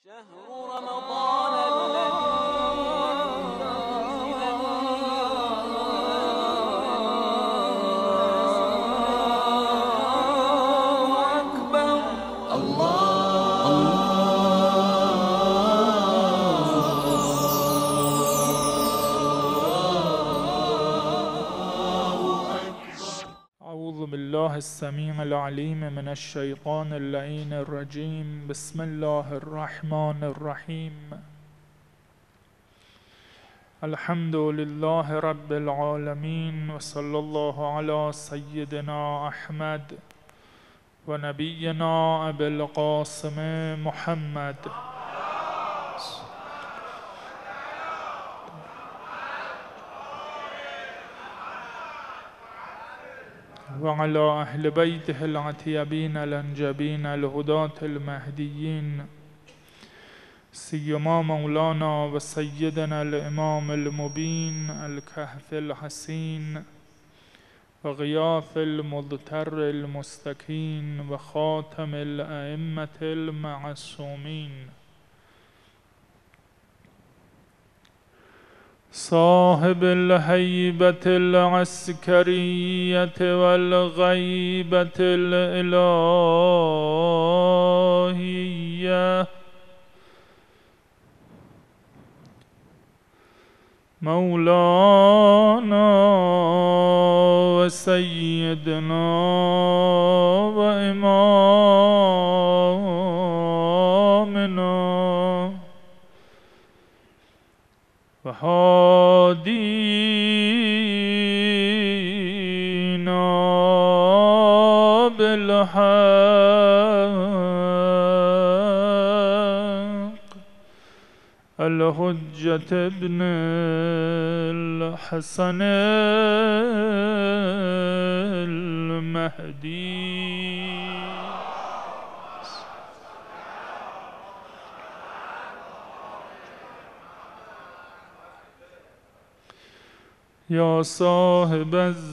شهر رمضان الذي أنزل الله أكبر أعوذ بالله السميع العليم من الشيطان اللعين الرجيم. بسم الله الرحمن الرحيم. الحمد لله رب العالمين، وصلى الله على سيدنا أحمد ونبينا أبي القاسم محمد وعلى أهل بيته العتيبين الأنجبين الهداة المهديين، سيما مولانا وسيدنا الإمام المبين الكهف الحسين وغياث المضطر المستكين وخاتم الأئمة المعصومين، صاحب الهيبة العسكرية والغيبة الإلهية، مولانا وسيدنا وإمامنا وهادينا بالحق الحجة ابن الحسن المهدي. يا صاحب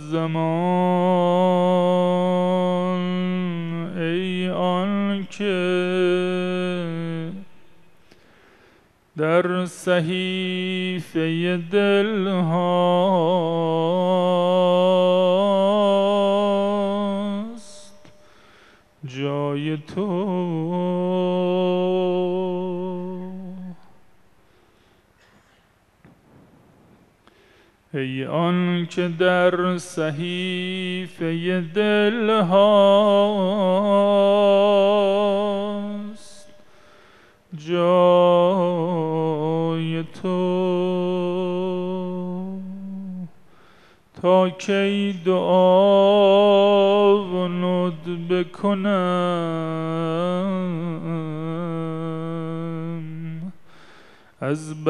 الزمان، ای آنکه در صحیفه دل هاست جای تو، ای آن که در صحیفه دل هاست جای تو، تا کی دعا و ندب کنم از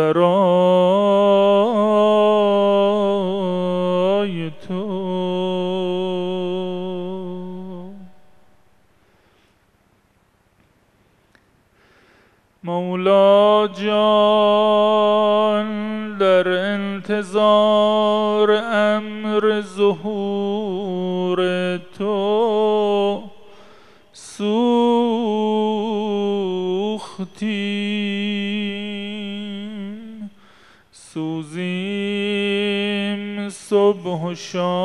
برای تو. مولا جان در انتظار امر ظهور تو سوختیم، سوزیم صبح و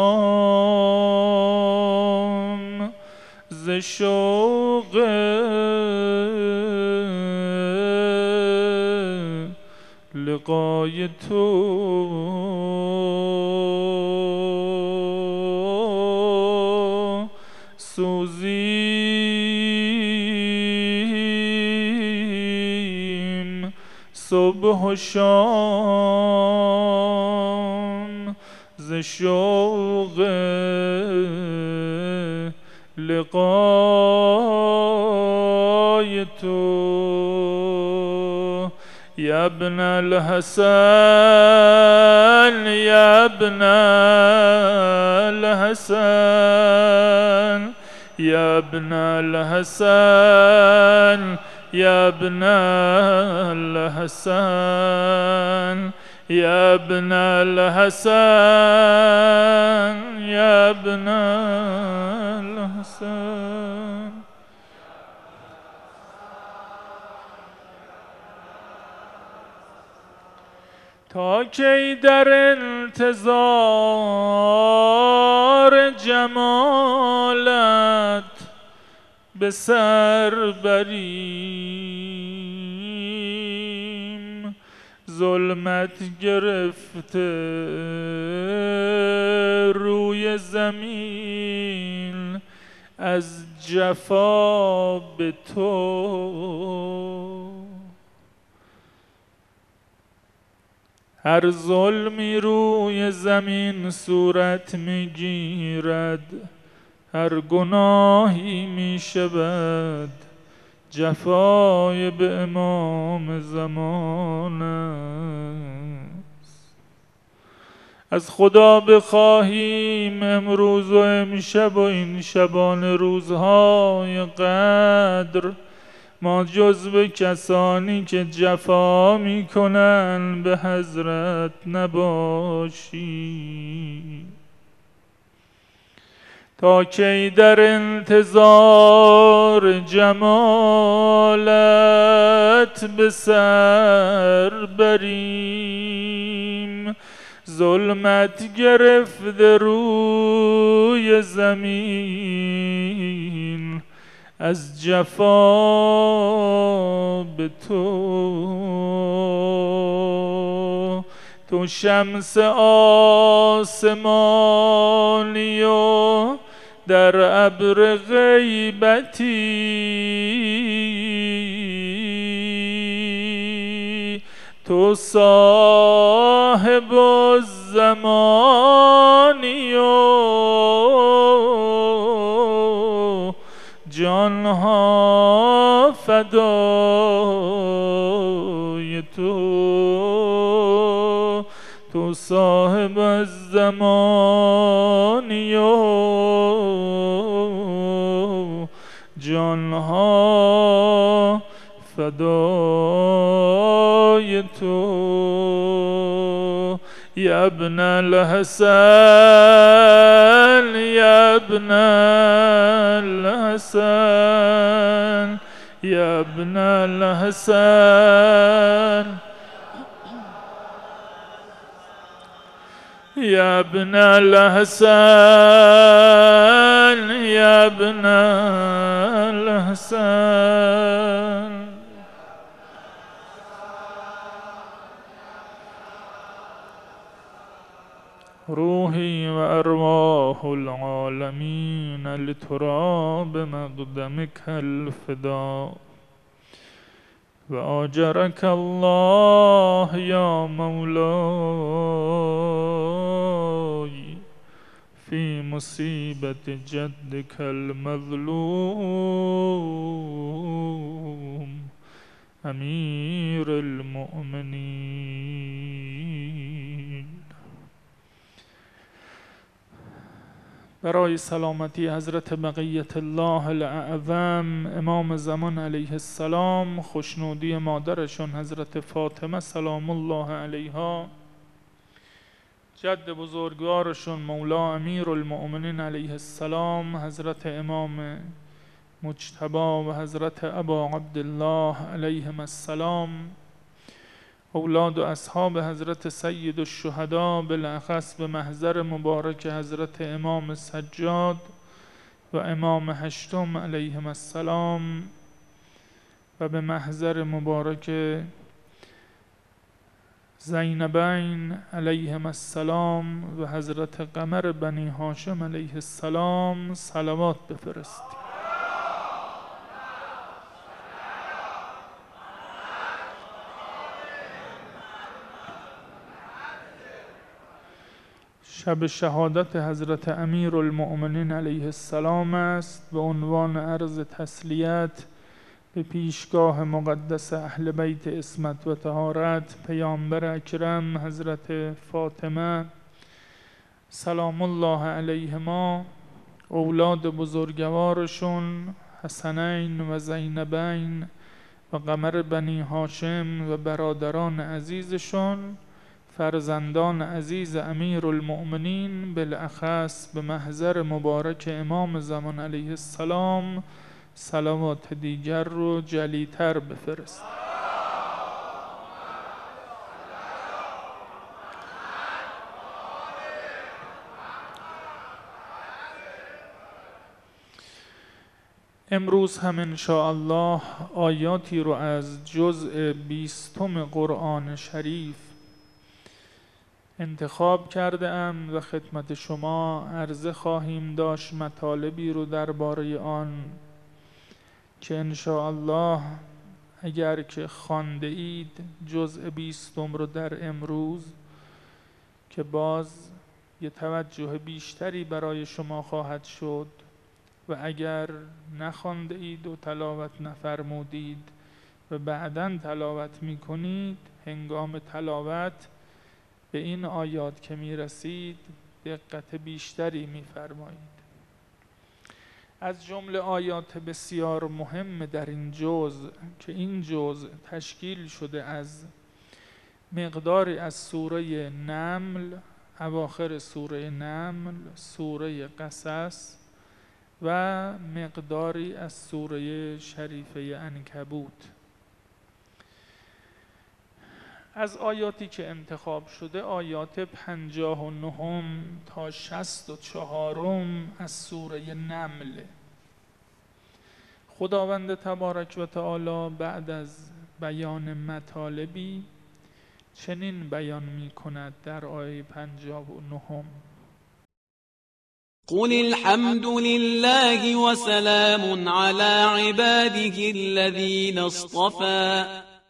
شام ز شوق لقای تو، سوزیم صبح و شام ز شوق لقای تو. يا ابن الحسن، يا ابن الحسن، يا ابن الحسن، يا ابن الحسن، يا ابن الحسن، يا ابن الحسن. تا کی در انتظار جمالت به سر بریم؟ ظلمت گرفته روی زمین از جفا به تو. هر ظلمی روی زمین صورت میگیرد، هر گناهی میشود جفای به امام زمان است. از خدا بخواهیم امروز و امشب و این شبان روزهای قدر ما جز به کسانی که جفا میکنن به حضرت نباشیم. تا کی در انتظار جمالت به سر بریم؟ ظلمت گرفته روی زمین از جفا به تو. تو شمس آسمانی و در ابر غیبتی، تو صاحب الزمانی و جانها فدای تو. تو صاحب الزمانی و جانها فدای تو. یا ابن الحسن یا ابن الحسن یا ابن الحسن یا ابن الحسن یا ابن الحسن. روحي وأرواح العالمين لتراب مقدمك الفداء. وآجرك الله يا مولاي في مصيبة جدك المظلوم أمير المؤمنين. برای سلامتی حضرت بقیت الله الاعظم امام زمان علیه السلام، خوشنودی مادرشون حضرت فاطمه سلام الله علیها، جد بزرگوارشون مولا امیر المؤمنین علیه السلام حضرت امام مجتبی و حضرت ابا عبدالله علیهم السلام، اولاد و اصحاب حضرت سید الشهدا، بالاخص به محضر مبارک حضرت امام سجاد و امام هشتم علیهم السلام و به محضر مبارک زینبین علیهم السلام و حضرت قمر بنی هاشم علیه السلام صلوات بفرستید. شب شهادت حضرت امیر المؤمنین علیه السلام است. به عنوان عرض تسلیت به پیشگاه مقدس اهل بیت عصمت و طهارت پیامبر اکرم حضرت فاطمه سلام الله علیهما، اولاد بزرگوارشون حسنین و زینبین و قمر بنی هاشم و برادران عزیزشون، فرزندان عزیز امیر المؤمنین، بالاخص به محضر مبارک امام زمان علیه السلام صلوات دیگر رو جلیتر بفرست. امروز هم انشاءالله آیاتی رو از جزء 20 قرآن شریف انتخاب کرده ام و خدمت شما عرضه خواهیم داشت مطالبی رو درباره آن که انشاءالله اگر که خوانده اید جزء 20 رو در امروز که باز یه توجه بیشتری برای شما خواهد شد و اگر نخوانده اید و تلاوت نفرمودید و بعداً تلاوت میکنید هنگام تلاوت به این آیات که میرسید دقت بیشتری میفرمایید. از جمله آیات بسیار مهم در این جزء که این جزء تشکیل شده از مقداری از سوره نمل، اواخر سوره نمل، سوره قصص و مقداری از سوره شریفه عنکبوت. از آیاتی که انتخاب شده آیات 59 تا 64 از سوره نمل. خداوند تبارک و تعالی بعد از بیان مطالبی چنین بیان می کند در آیه 59: قل الحمد لله وسلام على عباده الذين اصطفى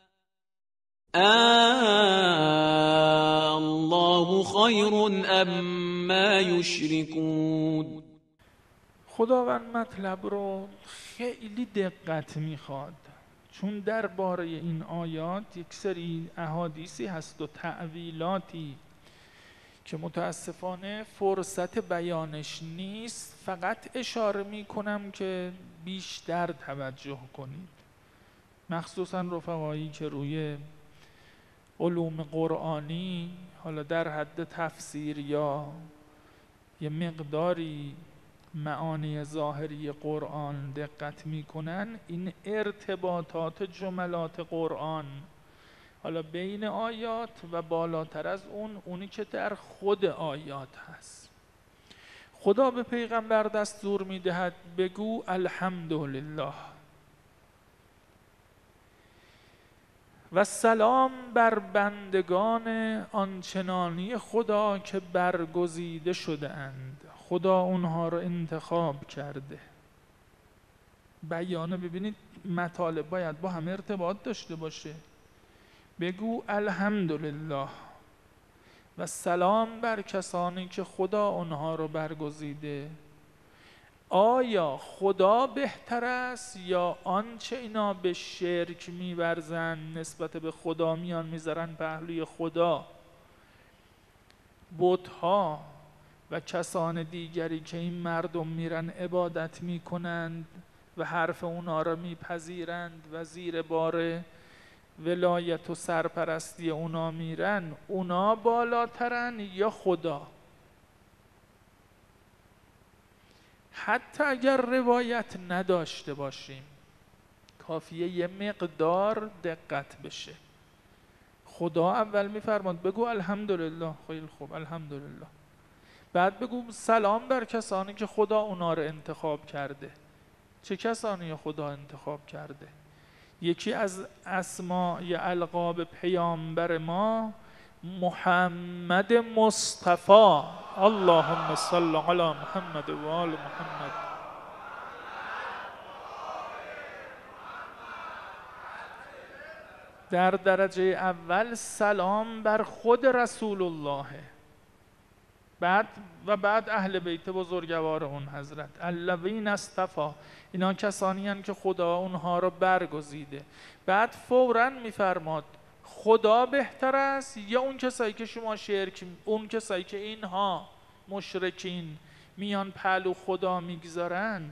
الله خير أما يشركون. خداوند مطلب رو خیلی دقت میخواد، چون درباره این آیات یک سری احادیثی هست و تأویلاتی که متاسفانه فرصت بیانش نیست. فقط اشاره میکنم که بیشتر توجه کنید، مخصوصا رفقایی که روی علوم قرآنی حالا در حد تفسیر یا یه مقداری معانی ظاهری قرآن دقت میکنن. این ارتباطات جملات قرآن حالا بین آیات و بالاتر از اونی که در خود آیات هست. خدا به پیغمبر دستور میدهد بگو الحمدلله و سلام بر بندگان آنچنانی خدا که برگزیده شده اند، خدا اونها رو انتخاب کرده. بیانه ببینید مطالب باید با هم ارتباط داشته باشه. بگو الحمدلله و سلام بر کسانی که خدا اونها رو برگزیده. آیا خدا بهتر است یا آنچه اینا به شرک می‌ورزند نسبت به خدا میان میذارن پهلوی خدا؟ بت‌ها و کسان دیگری که این مردم میرن عبادت میکنند و حرف اونا را میپذیرند و زیر بار ولایت و سرپرستی اونا میرن، اونا بالاترن یا خدا؟ حتی اگر روایت نداشته باشیم کافیه یه مقدار دقت بشه. خدا اول میفرماد بگو الحمدلله، خیلی خوب الحمدلله، بعد بگو سلام بر کسانی که خدا اونا رو انتخاب کرده. چه کسانی خدا انتخاب کرده؟ یکی از اسماء القاب پیامبر ما محمد مصطفی، اللهم صل علی محمد و آل محمد. در درجه اول سلام بر خود رسول الله، بعد اهل بیت بزرگوار اون حضرت الذین اصطفی، اینا کسانی هستند که خدا اونها رو برگزیده. بعد فوراً میفرماد خدا بهتر است یا اون کسایی که شما شرک، اون کسایی که اینها مشرکین میان پهلو خدا میگذارن؟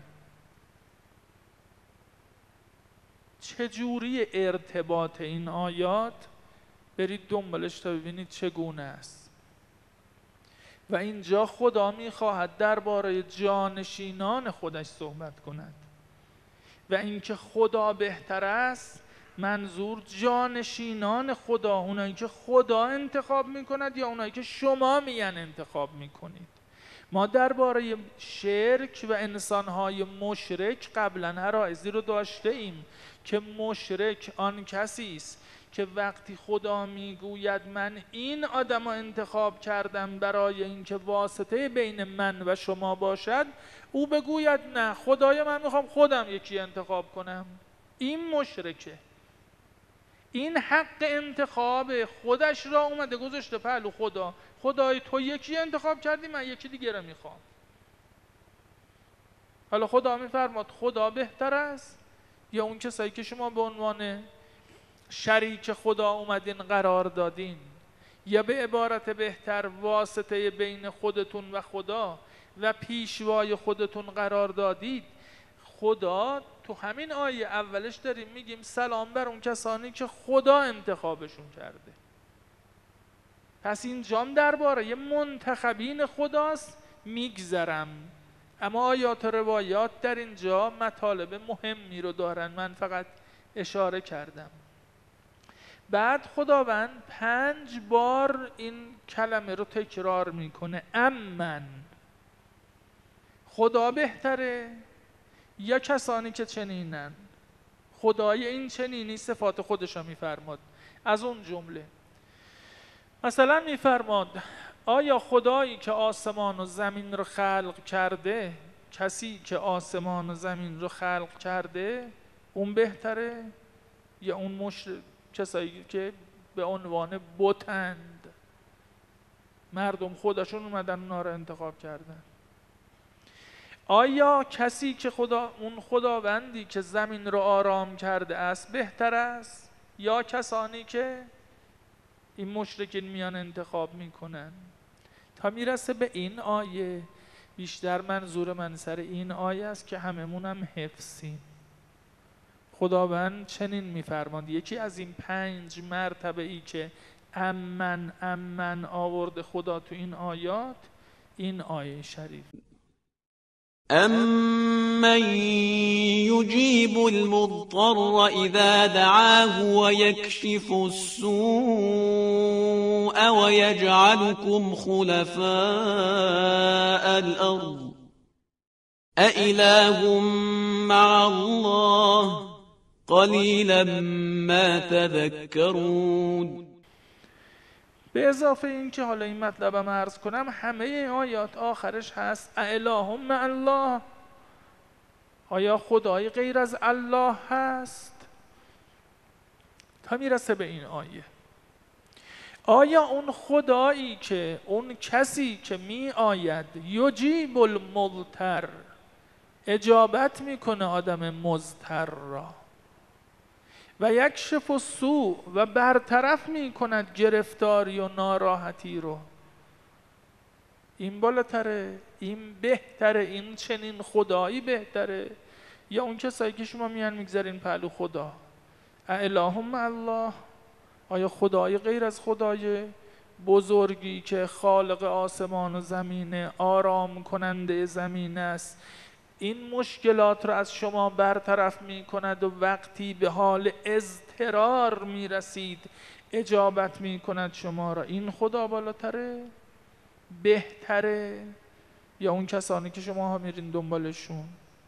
چجوری ارتباط این آیات؟ برید دنبالش تا ببینید چگونه است. و اینجا خدا میخواهد درباره جانشینان خودش صحبت کند و اینکه خدا بهتر است منظور جانشینان خدا، اونایی که خدا انتخاب میکند یا اونایی که شما میان انتخاب میکنید. ما درباره شرک و انسانهای مشرک قبلا عرایضی رو داشته ایم که مشرک آن کسی است که وقتی خدا میگوید من این آدم رو انتخاب کردم برای اینکه واسطه بین من و شما باشد، او بگوید نه خدایا من میخوام خودم یکی انتخاب کنم. این مشرکه. این حق انتخاب خودش را اومده گذاشته پهلو خدا. خدای تو یکی انتخاب کردی، من یکی دیگه رو میخوام. حالا خدا میفرماد خدا بهتر است یا اون کسایی که شما به عنوان شریک خدا اومدین قرار دادین، یا به عبارت بهتر واسطه بین خودتون و خدا و پیشوای خودتون قرار دادید. خدا تو همین آیه اولش داریم میگیم سلام بر اون کسانی که خدا انتخابشون کرده. پس اینجام درباره منتخبین خداست میگذرم، اما آیات و روایات در اینجا مطالب مهمی رو دارن، من فقط اشاره کردم. بعد خداوند 5 بار این کلمه رو تکرار میکنه، امن. خدا بهتره یا کسانی که چنینن؟ خدای این چنینی صفات خودش رو میفرماد. از اون جمله مثلا میفرماد آیا خدایی که آسمان و زمین رو خلق کرده، کسی که آسمان و زمین رو خلق کرده اون بهتره یا اون کسایی که به عنوان بتند مردم خودشون اومدن اونا رو انتخاب کردن؟ آیا کسی که اون خداوندی که زمین رو آرام کرده است بهتر است یا کسانی که این مشرکین میان انتخاب میکنن؟ تا میرسه به این آیه بیشتر منظور من سر این آیه است که هممونم حفظیم. خداوند چنین میفرماند، یکی از این 5 مرتبه ای که امن آورده خدا تو این آیات، این آیه شریف. أَمَّن يُجِيبُ الْمُضْطَرَّ إِذَا دَعَاهُ وَيَكْشِفُ السُّوءَ وَيَجْعَلُكُمْ خُلَفَاءَ الْأَرْضِ أَإِلَٰهٌ مَّعَ اللَّهِ قَلِيلًا مَّا تَذَكَّرُونَ. به اضافه این که حالا این مطلبم عرض کنم، همه آیات آخرش هست اله مع الله. آیا خدای غیر از الله هست؟ تا میرسه به این آیه، آیا اون خدایی که اون کسی که می آید یجیب المضطر، اجابت میکنه آدم مضطر را، و یکشف السوء، و برطرف می کند گرفتاری و ناراحتی رو، این بالاتره؟ این بهتره؟ این چنین خدایی بهتره یا اون کسایی که شما میان میگذارین پهلو خدا؟ اله مع الله، آیا خدای غیر از خدای بزرگی که خالق آسمان و زمین، آرام کننده زمین است، این مشکلات رو از شما برطرف می کند و وقتی به حال اضطرار می رسید اجابت می کند شما را، این خدا بالاتره؟ بهتره یا اون کسانی که شما ها میرین دنبالشون؟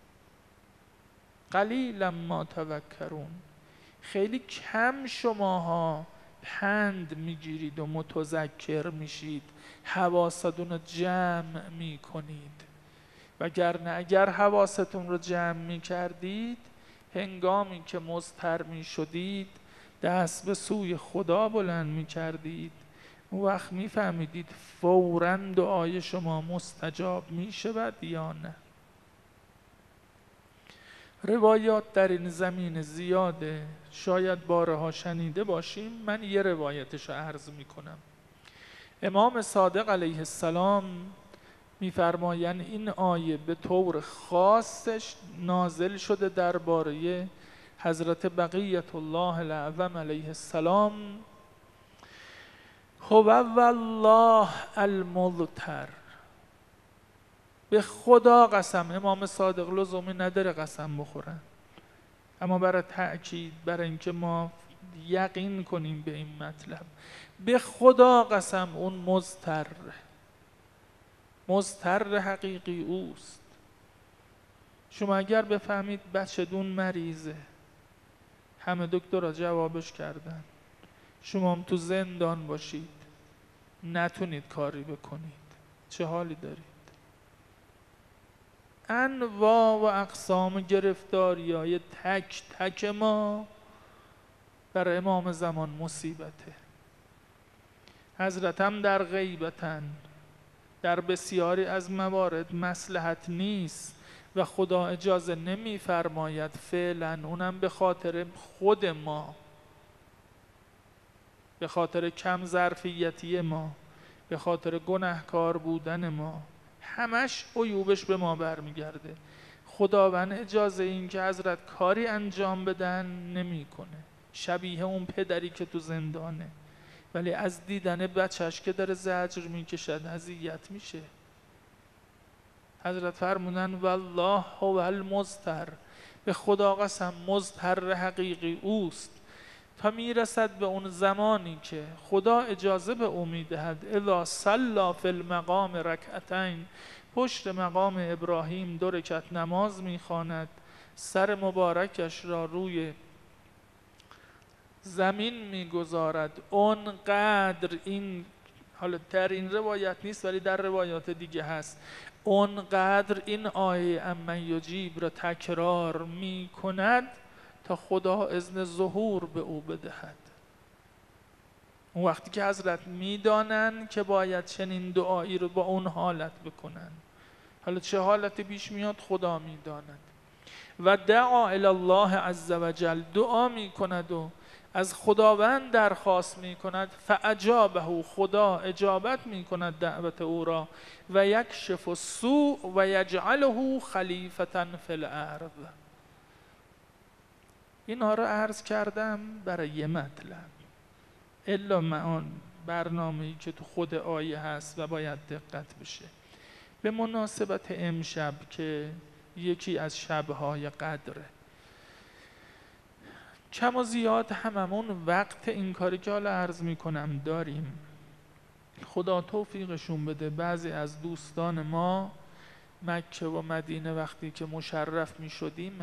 قلیلا ما تذکرون، خیلی کم شماها پند میگیرید و متذکر میشید، حواستون رو جمع میکنید. وگرنه اگر حواستون رو جمع میکردید، هنگامی که مضطر میشدید دست به سوی خدا بلند میکردید، اون وقت میفهمیدید فوراً دعای شما مستجاب میشود یا نه. روایات در این زمین زیاده، شاید بارها شنیده باشیم، من یه روایتش رو عرض میکنم. امام صادق علیه السلام میفرمایند این آیه به طور خاصش نازل شده درباره حضرت بقیت الله الاعظم علیه السلام. هو والله المضطر، به خدا قسم. امام صادق لزومی نداره قسم بخورن، اما برای تأکید، برای اینکه ما یقین کنیم به این مطلب، به خدا قسم اون مضطر. مضطر حقیقی اوست. شما اگر بفهمید بچه دون مریضه، همه دکترها جوابش کردن، شما هم تو زندان باشید نتونید کاری بکنید، چه حالی دارید؟ انواع و اقسام گرفتاری‌های تک تک ما برای امام زمان مصیبته. حضرت هم در غیبتن، در بسیاری از موارد مصلحت نیست و خدا اجازه نمی‌فرماید فعلا، اونم به خاطر خود ما، به خاطر کم ظرفیتی ما، به خاطر گناهکار بودن ما، همش عیوبش به ما برمیگرده. خداوند اجازه این که حضرت کاری انجام بدن نمیکنه، شبیه اون پدری که تو زندانه ولی از دیدن بچهش که داره زجر میکشد اذیت میشه. حضرت فرمودن والله هو المضطر، به خدا قسم مضطر حقیقی اوست، تا میرسد به اون زمانی که خدا اجازه به او میدهد اذا صلی فی المقام رکعتین، پشت مقام ابراهیم 2 رکعت نماز میخواند، سر مبارکش را روی زمین میگذارد، اونقدر این، حالا در این روایت نیست ولی در روایات دیگه هست، اونقدر این آیه امن یجیب را تکرار میکند تا خدا اذن ظهور به او بدهد. اون وقتی که حضرت میدانن که باید چنین دعایی رو با اون حالت بکنن، حالا چه حالتی پیش میاد خدا میداند. و دعا الی الله عز وجل، دعا میکند و از خداوند درخواست میکند، فاجابه، خدا اجابت میکند دعوت او را، و یکشف السوء و یجعله خلیفة فی الارض. اینها را عرض کردم برای یه مطلب، الا معان برنامه‌ای که تو خود آیه هست و باید دقت بشه. به مناسبت امشب که یکی از شب‌های قدره، کم و زیاد هممون وقت این کاری که حالا عرض میکنم داریم. خدا توفیقشون بده. بعضی از دوستان ما مکه و مدینه وقتی که مشرف میشدیم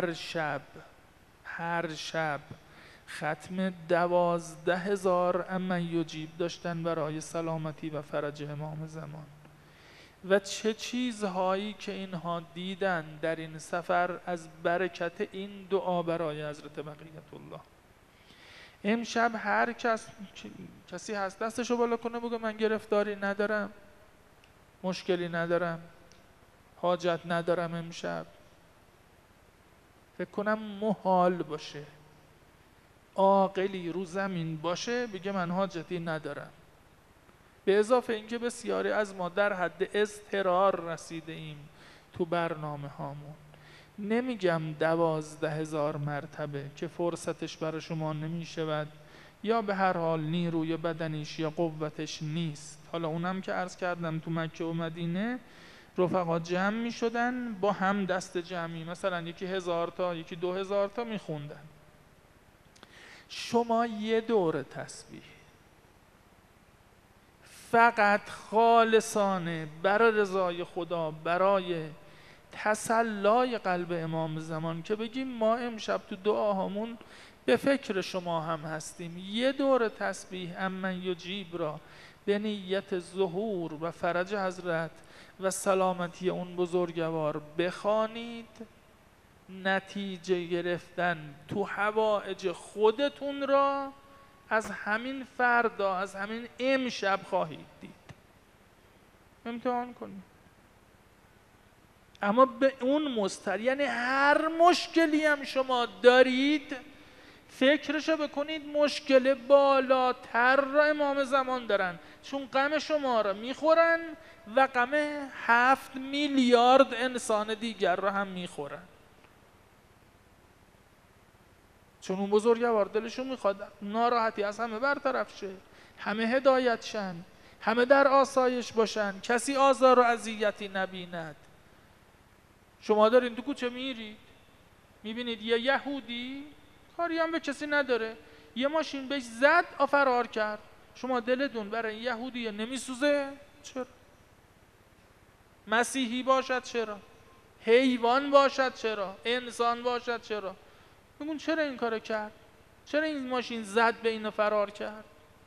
هر شب ختم 12,000 امن یجیب داشتن برای سلامتی و فرج امام زمان. و چه چیزهایی که اینها دیدن در این سفر از برکت این دعا برای حضرت بقیت الله. امشب هر کسی هست دستشو بالا کنه بگه من گرفتاری ندارم، مشکلی ندارم، حاجت ندارم. امشب فکر کنم محال باشه عاقلی رو زمین باشه بگه من حاجتی ندارم. به اضافه اینکه بسیاری از ما در حد اضطرار رسیده ایم تو برنامه هامون. نمیگم 12,000 مرتبه که فرصتش برای شما نمیشود یا به هر حال نیروی بدنیش یا قوتش نیست. حالا اونم که عرض کردم تو مکه و مدینه رفقا جمع می شدن با هم دست جمعی، مثلا یکی 1000 تا یکی 2000 تا می خوندن. شما یه دور تسبیح فقط خالصانه برای رضای خدا، برای تسلای قلب امام زمان که بگیم ما امشب تو دعاهامون به فکر شما هم هستیم، یه دور تسبیح امن یجیب را به نیت ظهور و فرج حضرت و سلامتی اون بزرگوار بخوانید، نتیجه گرفتن تو حوائج خودتون را از همین فردا، از همین امشب خواهید دید. امتحان کنید. اما به اون یعنی هر مشکلی هم شما دارید فکرشو بکنید مشکل بالاتر را امام زمان دارن، چون غم شما را میخورن و غم 7 میلیارد انسان دیگر را هم میخورن. چون اون بزرگوار دلشون میخواد ناراحتی از همه برطرف شه، همه هدایت شن، همه در آسایش باشن، کسی آزار و اذیتی نبیند. شما دارین تو کوچه میرید میبینید یه یهودی کاری هم به کسی نداره، یه ماشین بهش زد فرار کرد، شما دلتون برای این یهودی نمیسوزه؟ چرا؟ مسیحی باشد چرا، حیوان باشد چرا، انسان باشد چرا. بگون چرا این کارو کرد؟ چرا این ماشین زد به اینو فرار کرد؟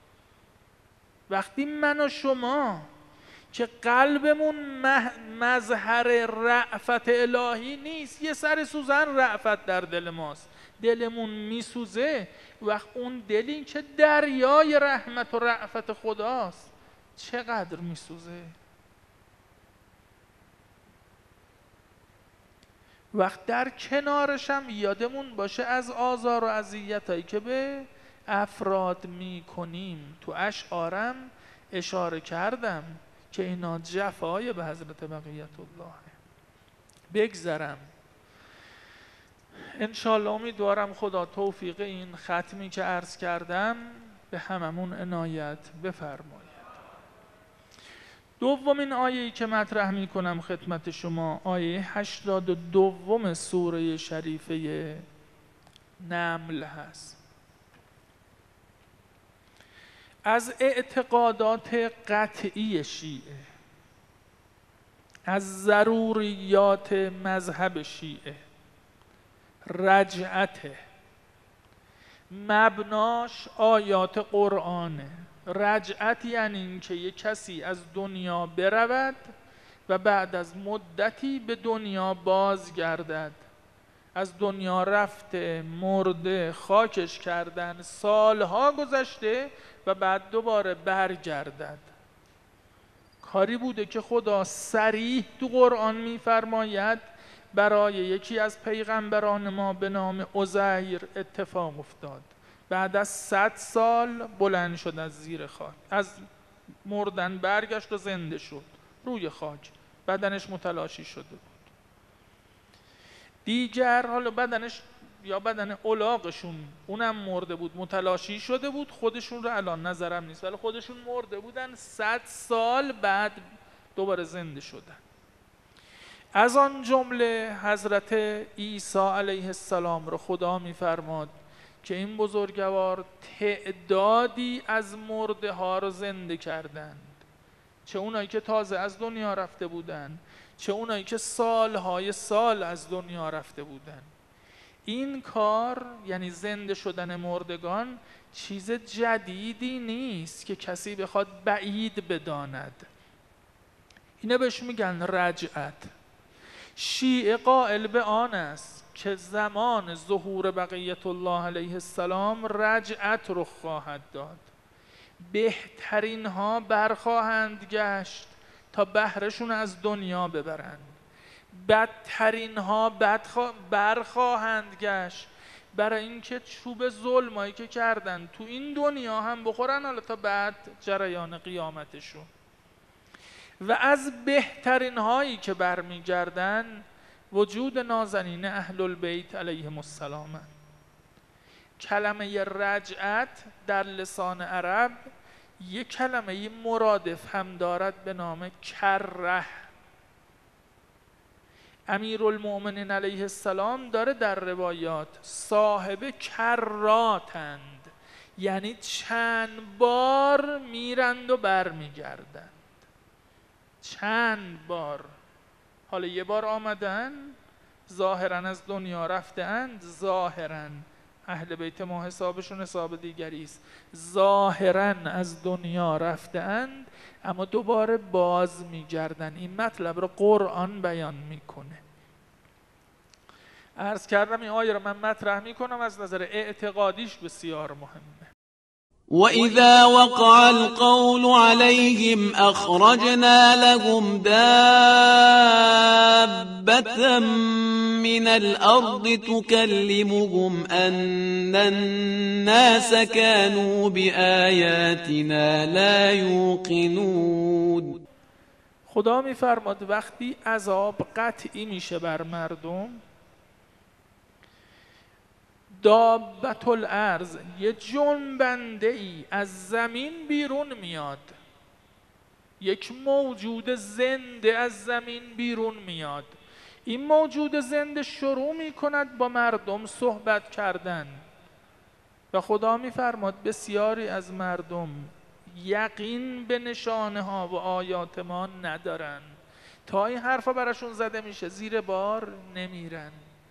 وقتی من و شما که قلبمون مظهر رأفت الهی نیست، یه سر سوزن رأفت در دل ماست، دلمون میسوزه، وقت اون دلی که دریای رحمت و رأفت خداست چقدر میسوزه. وقت در کنارشم یادمون باشه از آزار و اذیتایی که به افراد میکنیم. تو اشعارم اشاره کردم که اینا جفای به حضرت بقیت الله. بگذرم انشالله، امیدوارم خدا توفیق این ختمی که عرض کردم به هممون عنایت بفرماید. دومین آیه‌ای که مطرح میکنم خدمت شما آیه 82 سوره شریفه نمل هست. از اعتقادات قطعی شیعه، از ضروریات مذهب شیعه رجعته. مبناش آیات قرآنه. رجعت یعنی این که یک کسی از دنیا برود و بعد از مدتی به دنیا بازگردد. از دنیا رفته، مرده، خاکش کردن، سالها گذشته و بعد دوباره برگردد. کاری بوده که خدا صریح تو قرآن می‌فرماید برای یکی از پیغمبران ما به نام عزیر اتفاق افتاد. بعد از 100 سال بلند شد از زیر خاک، از مردن برگشت و زنده شد روی خاک، بدنش متلاشی شده بود. دیگر حالا بدنش یا بدن الاغشون اونم مرده بود، متلاشی شده بود، خودشون رو الان نظرم نیست ولی خودشون مرده بودن، 100 سال بعد دوباره زنده شدن. از آن جمله حضرت عیسی علیه السلام رو خدا می‌فرماد که این بزرگوار تعدادی از مرده ها رو زنده کردند، چه اونایی که تازه از دنیا رفته بودند، چه اونایی که سالهای سال از دنیا رفته بودند. این کار یعنی زنده شدن مردگان چیز جدیدی نیست که کسی بخواد بعید بداند. اینه بهش میگن رجعت. شیعه قائل به آن است که زمان ظهور بقیت الله علیه السلام رجعت رخ خواهد داد. بهترین ها برخواهند گشت تا بهرشون از دنیا ببرند، بدترین ها برخواهند گشت برای اینکه چوب ظلمایی که کردن تو این دنیا هم بخورن، حالا تا بعد جریان قیامتشون. و از بهترین هایی که برمیگردن وجود نازنین اهل البیت علیهم السلام. کلمه رجعت در لسان عرب یک کلمه مرادف هم دارد به نام کره. امیرالمؤمنین علیه السلام داره در روایات صاحب کراتند، یعنی چند بار میرند و برمیگردند. چند بار. حالا یه بار آمدن ظاهرا از دنیا رفتند، ظاهرا اهل بیت ما حسابشون حساب دیگری است، ظاهرا از دنیا رفتند اما دوباره باز میگردن. این مطلب رو قرآن بیان میکنه. عرض کردم این آیه رو من مطرح میکنم، از نظر اعتقادیش بسیار مهمه. وَإِذَا وَقَعَ الْقَوْلُ عَلَيْهِمْ أَخْرَجْنَا لَهُمْ دَابَّةً مِّنَ الْأَرْضِ تُكَلِّمُهُمْ أَنَّ النَّاسَ كَانُوا بِآيَاتِنَا لَا يُوقِنُونَ. خدا می‌فرماد وقتی عذاب قطعی میشه بر مردم، دابت الارض، یه جنبنده ای از زمین بیرون میاد، یک موجود زنده از زمین بیرون میاد. این موجود زنده شروع میکند با مردم صحبت کردن و خدا میفرماد بسیاری از مردم یقین به نشانه ها و آیات ما ندارند، تا این حرفا براشون زده میشه زیر بار نمیرن.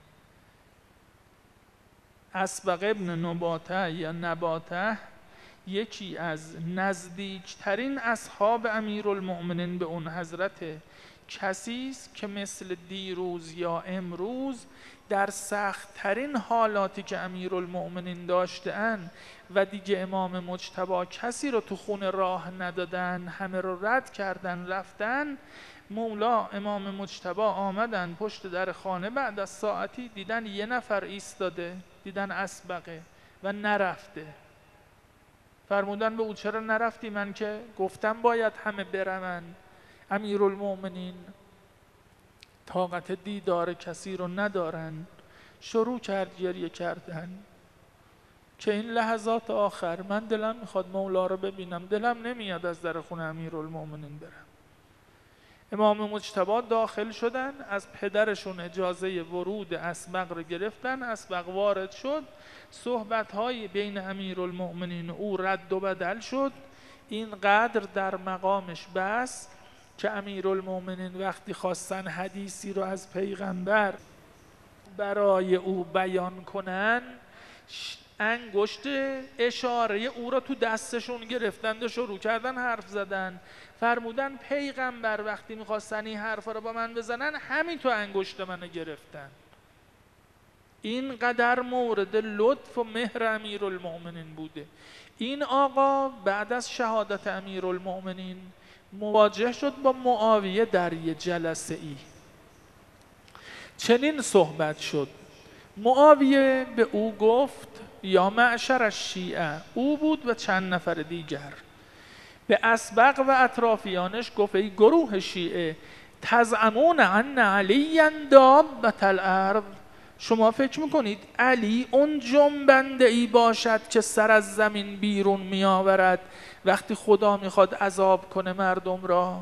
اسبق ابن نباته یا نباته یکی از نزدیکترین اصحاب امیرالمؤمنین به اون حضرت، کسی است که مثل دیروز یا امروز در سخت‌ترین حالاتی که امیرالمؤمنین داشته‌اند و دیگه امام مجتبی کسی رو تو خونه راه ندادن، همه رو رد کردن رفتن، مولا امام مجتبی آمدن پشت در خانه، بعد از ساعتی دیدن یه نفر ایستاده، دیدن اسبقه و نرفته. فرمودن به او چرا نرفتی؟ من که گفتم باید همه برمن. امیرالمؤمنین طاقت دیدار کسی رو ندارن، شروع کرد گریه کردن که این لحظات آخر من دلم میخواد مولا رو ببینم، دلم نمیاد از در خونه امیرالمؤمنین برم. امام مجتبی داخل شدن، از پدرشون اجازه ورود اسبق رو گرفتن، اسبق وارد شد، صحبت‌های بین امیرالمؤمنین او رد و بدل شد، اینقدر در مقامش بس که امیرالمؤمنین وقتی خواستن حدیثی رو از پیغمبر برای او بیان کنن، انگشت اشاره او را تو دستشون گرفتند و شروع کردن حرف زدن. فرمودن پیغمبر وقتی میخواستن این حرفا رو با من بزنن همین تو انگشت منو گرفتن. اینقدر مورد لطف و مهر امیرالمؤمنین بوده. این آقا بعد از شهادت امیرالمؤمنین مواجه شد با معاویه در یه جلسه ای. چنین صحبت شد. معاویه به او گفت یا معشر الشیعه، او بود و چند نفر دیگر، به اسبق و اطرافیانش گفت ای گروه شیعه، تزعمون ان علی دابة الارض، شما فکر میکنید علی اون جنبنده ای باشد که سر از زمین بیرون می آورد وقتی خدا میخواد عذاب کنه مردم را؟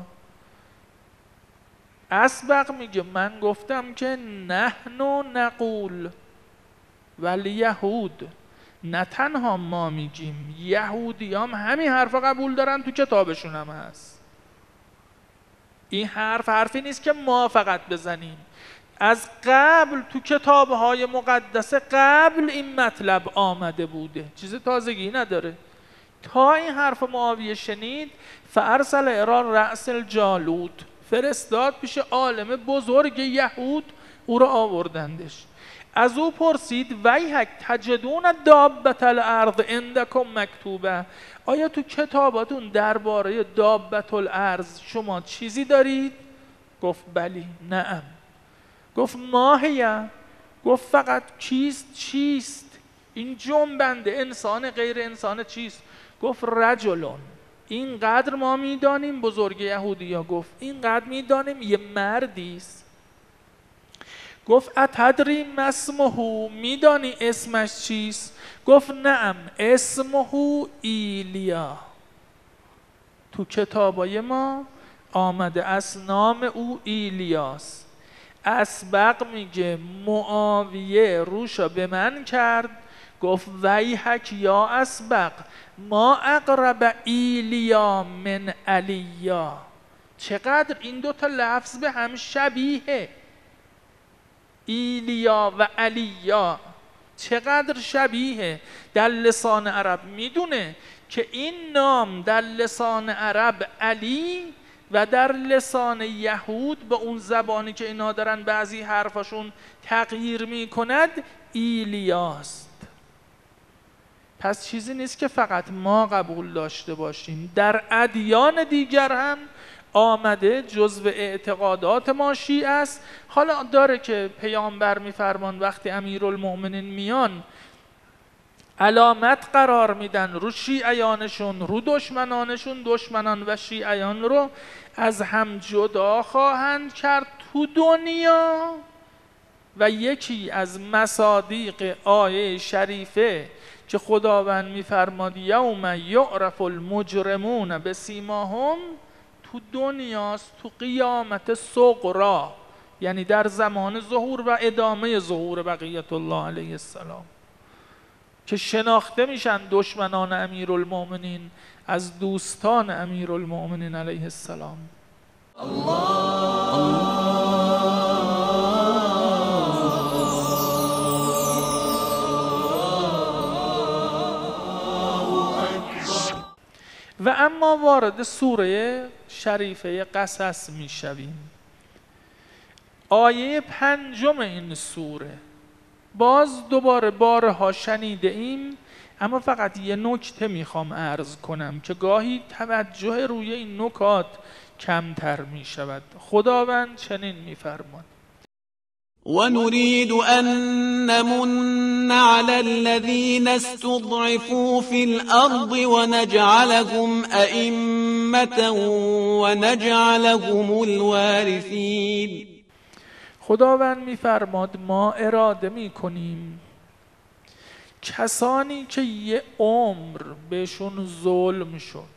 اسبق میگه من گفتم که نحن نقول والیهود، نه تنها ما میگیم، یهودی هم همین حرف قبول دارن، تو کتابشون هم هست. این حرفی نیست که ما فقط بزنیم، از قبل تو کتابهای مقدس قبل این مطلب آمده بوده، چیز تازگی نداره. تا این حرف معاویه شنید فارسل الی رأس الجالوت، فرستاد پیش عالم بزرگ یهود، او را آوردندش. از او پرسید ویحک تجدون دابة الارض عندکم مکتوبه، آیا تو کتاباتون درباره دابة الارض شما چیزی دارید؟ گفت بلی. نعم. گفت ماهیه؟ گفت فقط چیست؟ این جنبنده انسان غیر انسان چیست؟ گفت رجلون، اینقدر ما میدانیم، بزرگ یهودی ها گفت اینقدر میدانیم یه مردیست. گفت اتدری ما اسمه، میدانی اسمش چیست؟ گفت نعم اسمه ایلیا، تو کتابای ما آمده از نام او ایلیاس. اسبق میگه معاویه روشا به من کرد، گفت ویحک یا اسبق ما اقرب ایلیا من علیا، چقدر این دوتا لفظ به هم شبیه، ایلیا و علیا چقدر شبیه. در لسان عرب میدونه که این نام در لسان عرب علی و در لسان یهود با اون زبانی که اینا دارن بعضی حرفاشون تغییر میکند ایلیاست. پس چیزی نیست که فقط ما قبول داشته باشیم، در ادیان دیگر هم آمده، جزو اعتقادات ما شیعه است. حالا داره که پیامبر میفرمان وقتی امیرالمؤمنین میان علامت قرار میدن رو شیعیانشون، رو دشمنانشون، دشمنان و شیعیان رو از هم جدا خواهند کرد تو دنیا. و یکی از مصادیق آیه شریفه که خداوند میفرماد یوم یعرف المجرمون بسیماهم، تو دنیاست، تو قیامت صغری، یعنی در زمان ظهور و ادامه ظهور بقیت الله علیه السلام، که شناخته میشن دشمنان امیرالمؤمنین از دوستان امیرالمؤمنین علیه السلام. و اما وارد سوره شریفه قصص می شویم. آیه 5 این سوره. باز دوباره بارها شنیده ایم، اما فقط یه نکته میخوام عرض کنم که گاهی توجه روی این نکات کمتر می شود. خداوند چنین میفرماید: ونريد أن نمن على الذين استضعفوا في الأرض ونجعلهم أئمة ونجعلهم الوارثين. خداوند میفرماد ما اراده میکنیم کسانی که یه عمر بهشون ظلم شد،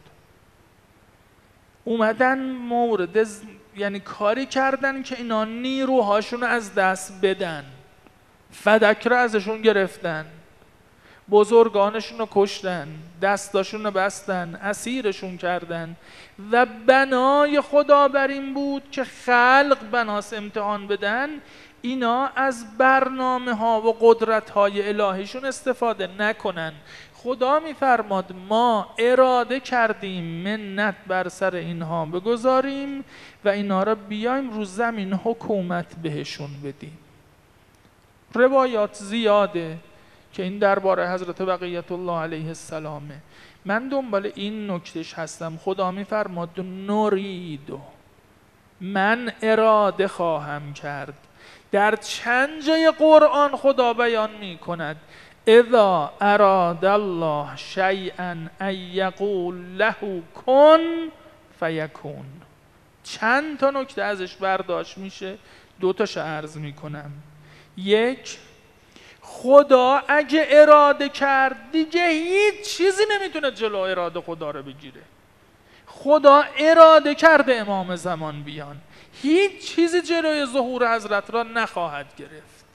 اومدن مورد یعنی کاری کردن که اینا نیروهاشون از دست بدن، فدک رو ازشون گرفتن، بزرگانشون رو کشتن، دستاشون رو بستن، اسیرشون کردن و بنای خدا بر این بود که خلق بناس امتحان بدن، اینا از برنامه ها و قدرت های الهیشون استفاده نکنن. خدا میفرماد ما اراده کردیم منت بر سر اینها بگذاریم و اینا را بیایم رو زمین حکومت بهشون بدیم. روایات زیاده که این درباره حضرت بقیت الله علیه السلامه. من دنبال این نکتهش هستم. خدا میفرماد نریدو، من اراده خواهم کرد. در چند جای قرآن خدا بیان می کند اذا اراد الله شیئا ان یقول له کن فیکون. چند تا نکته ازش برداشت میشه، 2 تاش عرض میکنم. 1، خدا اگه اراده کرد دیگه هیچ چیزی نمیتونه جلو اراده خدا رو بگیره. خدا اراده کرده امام زمان بیان، هیچ چیزی جلوی ظهور حضرت را نخواهد گرفت.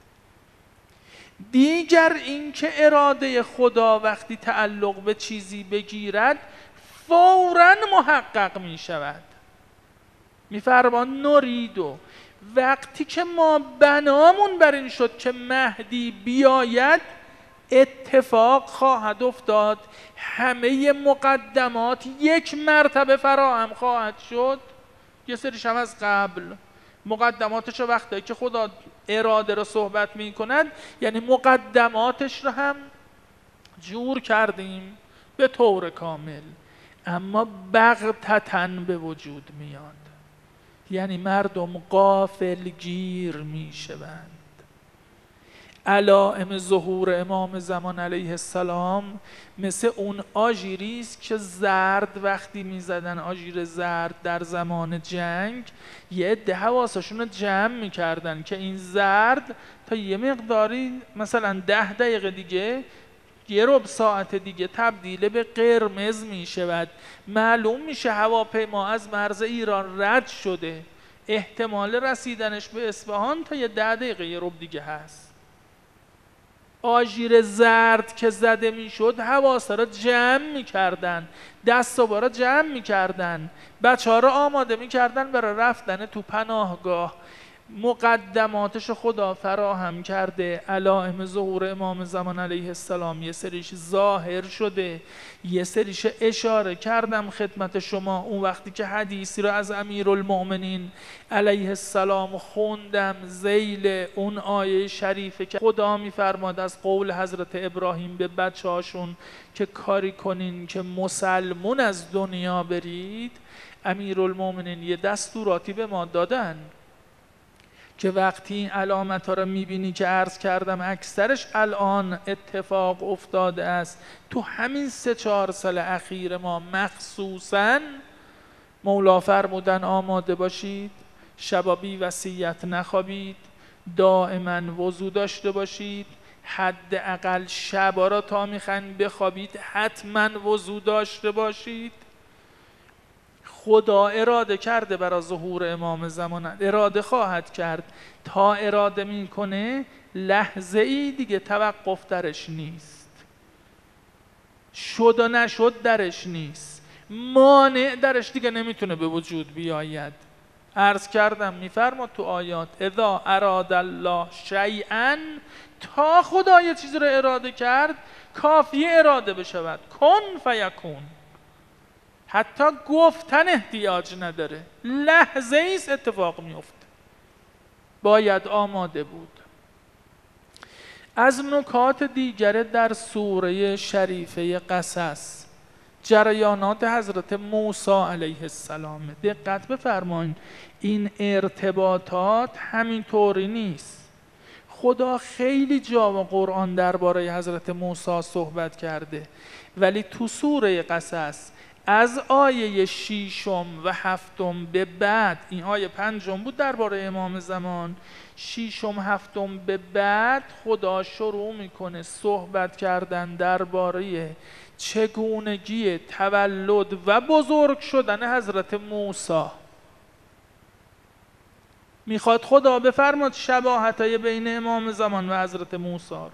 دیگر اینکه اراده خدا وقتی تعلق به چیزی بگیرد فوراً محقق می شود. میفرمان نریدو، وقتی که ما بنامون بر این شد که مهدی بیاید اتفاق خواهد افتاد، همه مقدمات یک مرتبه فراهم خواهد شد. یه سریش هم از قبل مقدماتش رو وقتی که خدا اراده رو صحبت می کند یعنی مقدماتش رو هم جور کردیم به طور کامل، اما بغتتاً به وجود میاد، یعنی مردم غافل گیر می شوند. علائم ظهور امام زمان علیه السلام مثل اون آژیری است که زرد وقتی میزدن، آژیر زرد در زمان جنگ، یه عده حواسشون رو جمع میکردن که این زرد تا یه مقداری مثلا 10 دقیقه دیگه، یه ربع ساعت دیگه تبدیل به قرمز میشود. معلوم میشه هواپیما از مرز ایران رد شده، احتمال رسیدنش به اصفهان تا یه 10 دقیقه یه ربع دیگه هست. آژیر زرد که زده میشد حواسا را جمع میکردن، دستا را جمع میکردن، بچه ها را آماده میکردن برای رفتن تو پناهگاه. مقدماتش خدا فراهم کرده. علائم ظهور امام زمان علیه السلام یه سریش ظاهر شده، یه سریش اشاره کردم خدمت شما اون وقتی که حدیثی رو از امیرالمؤمنین علیه السلام خوندم ذیل اون آیه شریفه که خدا میفرماد از قول حضرت ابراهیم به بچه هاشون که کاری کنین که مسلمون از دنیا برید. امیرالمؤمنین یه دستوراتی به ما دادن که وقتی این علامت ها را میبینی که عرض کردم اکثرش الان اتفاق افتاده است تو همین 3-4 سال اخیر ما، مخصوصاً مولا فرمودن آماده باشید، شبا بی وصیت نخوابید، دائما وضو داشته باشید، حداقل شبا را تا میخواین بخوابید حتما وضو داشته باشید. خدا اراده کرده برای ظهور امام زمان، اراده خواهد کرد. تا اراده میکنه لحظه ای دیگه توقف درش نیست، شد و نشد درش نیست، مانع درش دیگه نمیتونه به وجود بیاید. عرض کردم میفرماد تو آیات اذا اراد الله شیئا، تا خدا یه چیزی رو اراده کرد کافی اراده بشود، کن فیکون. حتی گفتن احتیاج نداره، لحظه ایست اتفاق میفته. باید آماده بود. از نکات دیگر در سوره شریفه قصص جریانات حضرت موسی علیه السلام. دقت بفرمایید، این ارتباطات همینطوری نیست. خدا خیلی جا و قرآن درباره حضرت موسی صحبت کرده، ولی تو سوره قصص از آیه 6 و 7 به بعد، این آیه 5 بود درباره امام زمان، 6 و 7 به بعد خدا شروع میکنه صحبت کردن درباره چگونگی تولد و بزرگ شدن حضرت موسی. میخواد خدا بفرماد شباهتای بین امام زمان و حضرت موسی رو.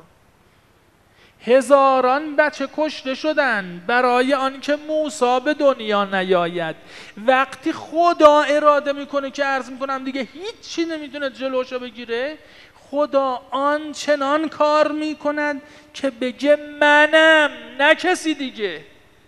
هزاران بچه کشته شدن برای آنکه موسی به دنیا نیاید. وقتی خدا اراده میکنه که عرض میکنم دیگه هیچی نمیتونه جلوشو بگیره، خدا آنچنان کار میکند که بگه منم، نه کسی دیگه.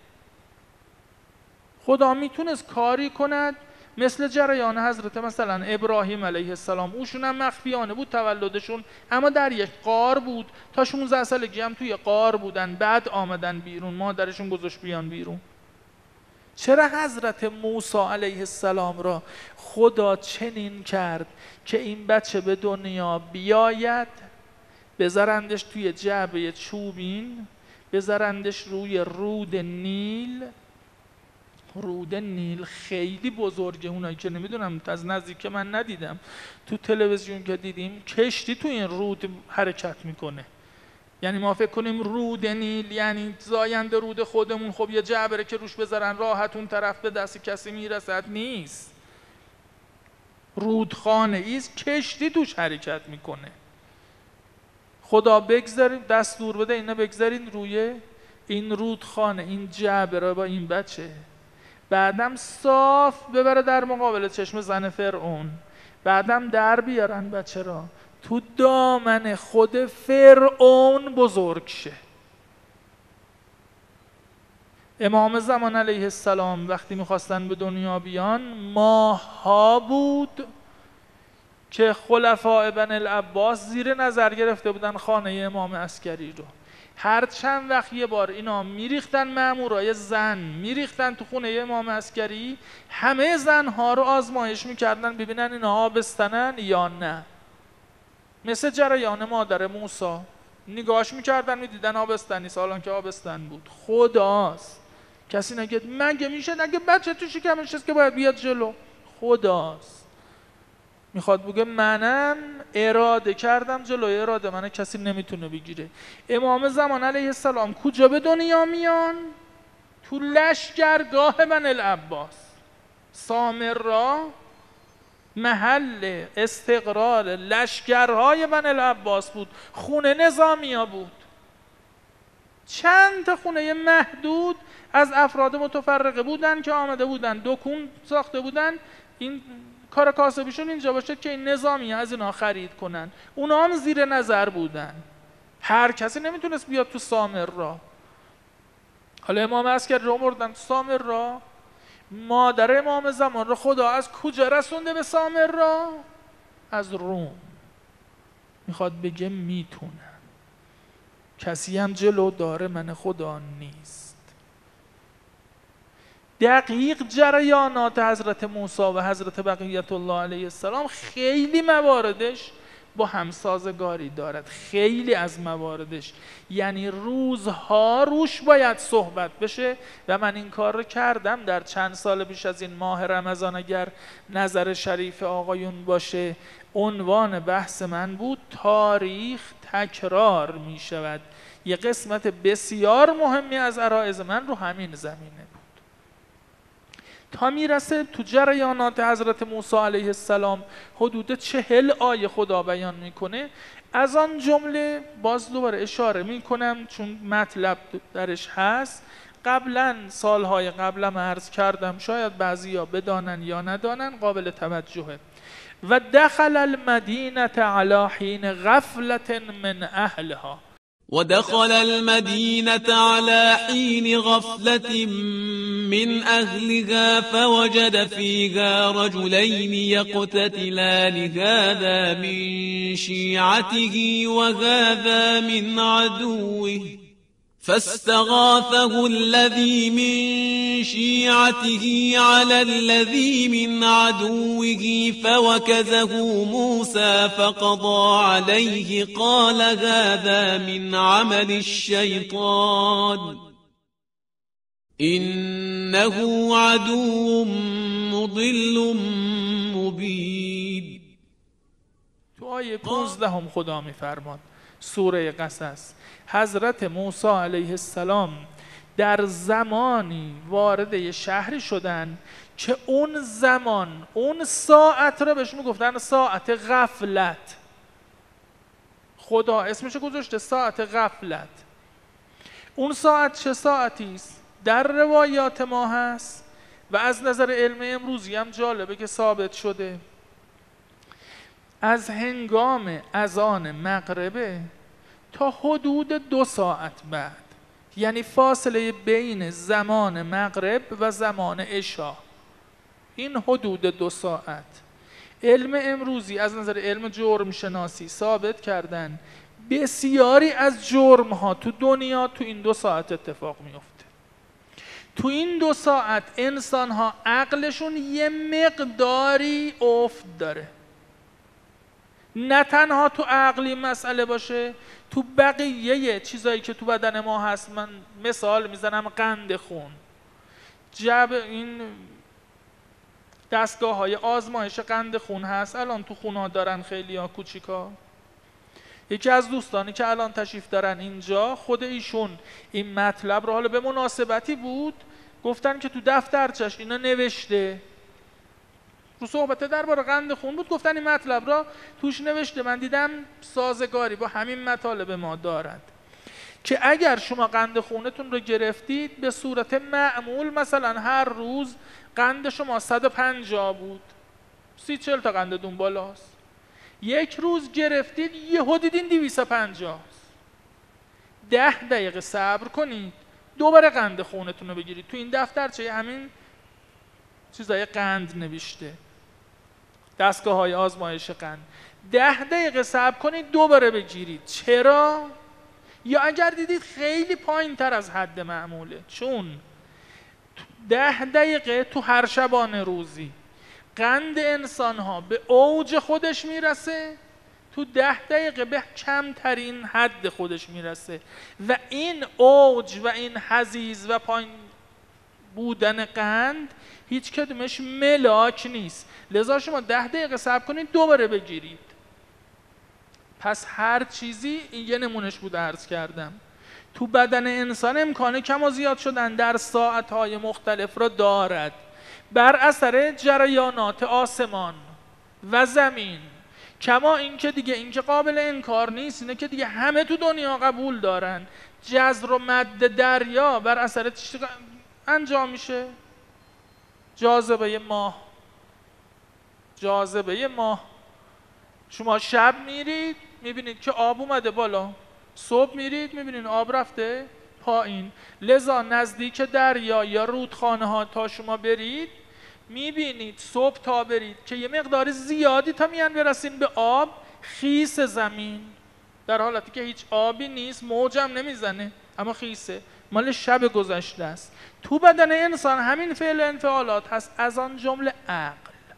خدا میتونست کاری کند مثل جریان حضرت مثلا ابراهیم علیه السلام، اوشون هم مخفیانه بود تولدشون، اما در یک غار بود، تا 16 سالگی هم توی غار بودن، بعد آمدن بیرون، مادرشون گذاشت بیان بیرون. چرا حضرت موسی علیه السلام را خدا چنین کرد که این بچه به دنیا بیاید، بذارندش توی جعبه چوبین، بذارندش روی رود نیل. رود نیل خیلی بزرگه، اونایی که نمیدونم از نزدیک من ندیدم، تو تلویزیون که دیدیم کشتی تو این رود حرکت میکنه. یعنی ما فکر کنیم رود نیل یعنی زاینده رود خودمون، خب یه جعبره که روش بذارن راحت اون طرف به دست کسی میرسد، نیست. رودخانه ایست، کشتی توش حرکت میکنه. خدا بگذارید، دستور بده اینا بگذارید روی این رودخانه، این جعبره با این بچه، بعدم صاف ببره در مقابل چشم زن فرعون، بعدم در بیارن بچه را تو دامن خود فرعون بزرگ شه. امام زمان علیه السلام وقتی میخواستن به دنیا بیان، ماه‌ها بود که خلفاء بن العباس زیر نظر گرفته بودن خانه امام عسکری رو. هر چند وقت یه بار اینا میریختن، مامورای زن میریختن تو خونه امام عسکری، همه زنها رو آزمایش میکردن ببینن اینا آبستنن یا نه. مثل جریان مادر موسی، نگاهش میکردن میدیدن آبستنی، سالان که آبستن بود. خداست، کسی نگه مگه میشه نگه بچه تو شکمش هست که باید بیاد جلو. خداست میخواد بگه منم اراده کردم، جلوی اراده من کسی نمیتونه بگیره. امام زمان علیه السلام کجا به دنیا میان؟ تو لشکرگاه بن العباس. سامرا محل استقرار لشکرهای بن العباس بود، خونه نظامیا بود. چند تا خونه محدود از افراد متفرقه بودن که آمده بودن دکون ساخته بودن، این کار کاسبیشون اینجا باشه که این نظامی از اینا خرید کنن. اونا هم زیر نظر بودن، هر کسی نمیتونست بیاد تو سامرا. حالا امام عسکری رو بردن تو سامرا، مادر امام زمان رو خدا از کجا رسونده به سامرا؟ از روم. میخواد بگه میتونن، کسی هم جلو داره من خدا نیست. دقیق جریانات حضرت موسی و حضرت بقیت الله علیه السلام خیلی مواردش با هم سازگاری دارد، خیلی از مواردش، یعنی روزها روش باید صحبت بشه و من این کار رو کردم در چند سال پیش از این ماه رمضان. اگر نظر شریف آقایون باشه، عنوان بحث من بود تاریخ تکرار می شود. یه قسمت بسیار مهمی از عرایض من رو همین زمینه بود، تا میرسه تو جریانات حضرت موسی علیه السلام حدود 40 آیه خدا بیان میکنه. از آن جمله باز دوباره اشاره میکنم چون مطلب درش هست، قبلا سالهای قبلم عرض کردم، شاید بعضیا بدانن یا ندانن، قابل توجهه. و دخل المدینه علی حین غفلة من اهلها، ودخل المدينة على حين غفلة من أهلها فوجد فيها رجلين يقتتلان هذا من شيعته وهذا من عدوه فاستغاثه الذي من شيعته على الذي من عدوه فوكزه موسى فقضى عليه قال هذا من عمل الشيطان إنه عدو مضل مبين. تو آیه 15 خدا میفرماد سوره قصص، حضرت موسی علیه السلام در زمانی وارد یه شهری شدن که اون زمان، اون ساعت را بهش میگفتن ساعت غفلت. خدا اسمش گذاشته ساعت غفلت. اون ساعت چه ساعتی است؟ در روایات ما هست و از نظر علم امروزی هم جالبه که ثابت شده. از هنگام اذان مغربه تا حدود 2 ساعت بعد، یعنی فاصله بین زمان مغرب و زمان عشا، این حدود 2 ساعت. علم امروزی از نظر علم جرم شناسی ثابت کردن بسیاری از جرم ها تو دنیا تو این 2 ساعت اتفاق میفته. تو این 2 ساعت انسان ها عقلشون یه مقداری افت داره. نه تنها تو عقلی مسئله باشه، تو بقیه چیزایی که تو بدن ما هست. من مثال میزنم، قند خون، این دستگاه های آزمایش قند خون هست الان تو خونه دارن خیلی ها کوچیکا. یکی از دوستانی که الان تشریف دارن اینجا، خود ایشون این مطلب رو حالا به مناسبتی بود گفتن که تو دفترچش اینا نوشته، رو صحبت درباره قند خون بود، گفتن این مطلب را توش نوشته. من دیدم سازگاری با همین مطالب ما دارد که اگر شما قند خونتون رو گرفتید به صورت معمول، مثلا هر روز قند شما 150 بود، 30-40 تا قندتون بالاست، یک روز گرفتید یهو دیدین 250 است، 10 دقیقه صبر کنید دوباره قند خونتون رو بگیرید. تو این دفترچه همین چیزای قند نوشته، دستگاه های آزمایش قند. 10 دقیقه صبر کنید دوباره بگیرید. چرا؟ یا اگر دیدید خیلی پایین تر از حد معموله، چون 10 دقیقه تو هر شبانه روزی قند انسان ها به اوج خودش میرسه، تو 10 دقیقه به کمترین حد خودش میرسه و این اوج و این حضیض و پایین بودن قند هیچ کدومش ملاک نیست. لذا شما 10 دقیقه صبر کنید دوباره بگیرید. پس هر چیزی، این یه نمونش بود عرض کردم، تو بدن انسان امکان کم و زیاد شدن در ساعتهای مختلف را دارد بر اثر جریانات آسمان و زمین. کما این که دیگه این که قابل انکار نیست، اینه که دیگه همه تو دنیا قبول دارن جزر و مد دریا بر اثر چی انجام میشه؟ جاذبه ماه. شما شب میرید میبینید که آب اومده بالا، صبح میرید میبینید آب رفته پایین. لذا نزدیک دریا یا رودخانه ها تا شما برید میبینید صبح تا برید که یه مقدار زیادی تا میان برسین به آب خیس زمین، در حالتی که هیچ آبی نیست، موجم نمیزنه اما خیسه، مال شب گذشته است. تو بدن انسان همین فعل انفعالات هست، از آن جمله عقل.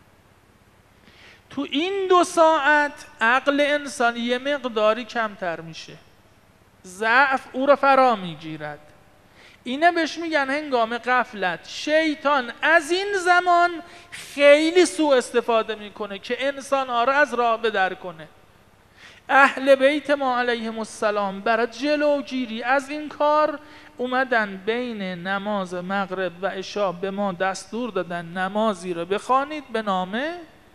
تو این 2 ساعت عقل انسان یه مقداری کمتر میشه، ضعف او را فرا میگیرد. اینه بهش میگن هنگام غفلت. شیطان از این زمان خیلی سوء استفاده میکنه که انسانها را از راه بدر کنه. اهل بیت ما علیهم السلام برای جلوگیری از این کار اومدن بین نماز مغرب و عشا به ما دستور دادن نمازی را بخوانید به نام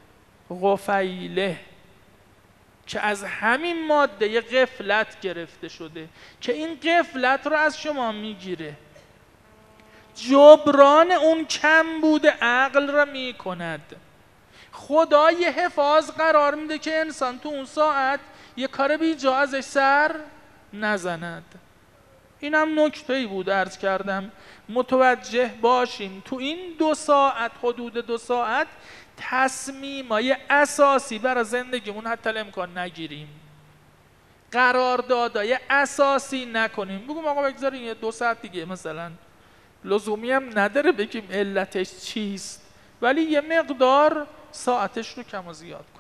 غفیله که از همین ماده غفلت گرفته شده که این غفلت رو از شما میگیره. جبران اون کم بوده عقل را می کند. خدا یه حفاظ قرار میده که انسان تو اون ساعت یه کار بی جا ازش سر نزند. اینم نکته‌ای بود عرض کردم متوجه باشیم تو این 2 ساعت، حدود 2 ساعت، تصمیمای اساسی برای زندگیمون حتی الامکان نگیریم، قراردادای اساسی نکنیم. بگم آقا بگذاریم یه 2 ساعت دیگه مثلا، لزومی هم نداره بگیم علتش چیست، ولی یه مقدار ساعتش رو کم و زیاد کنیم.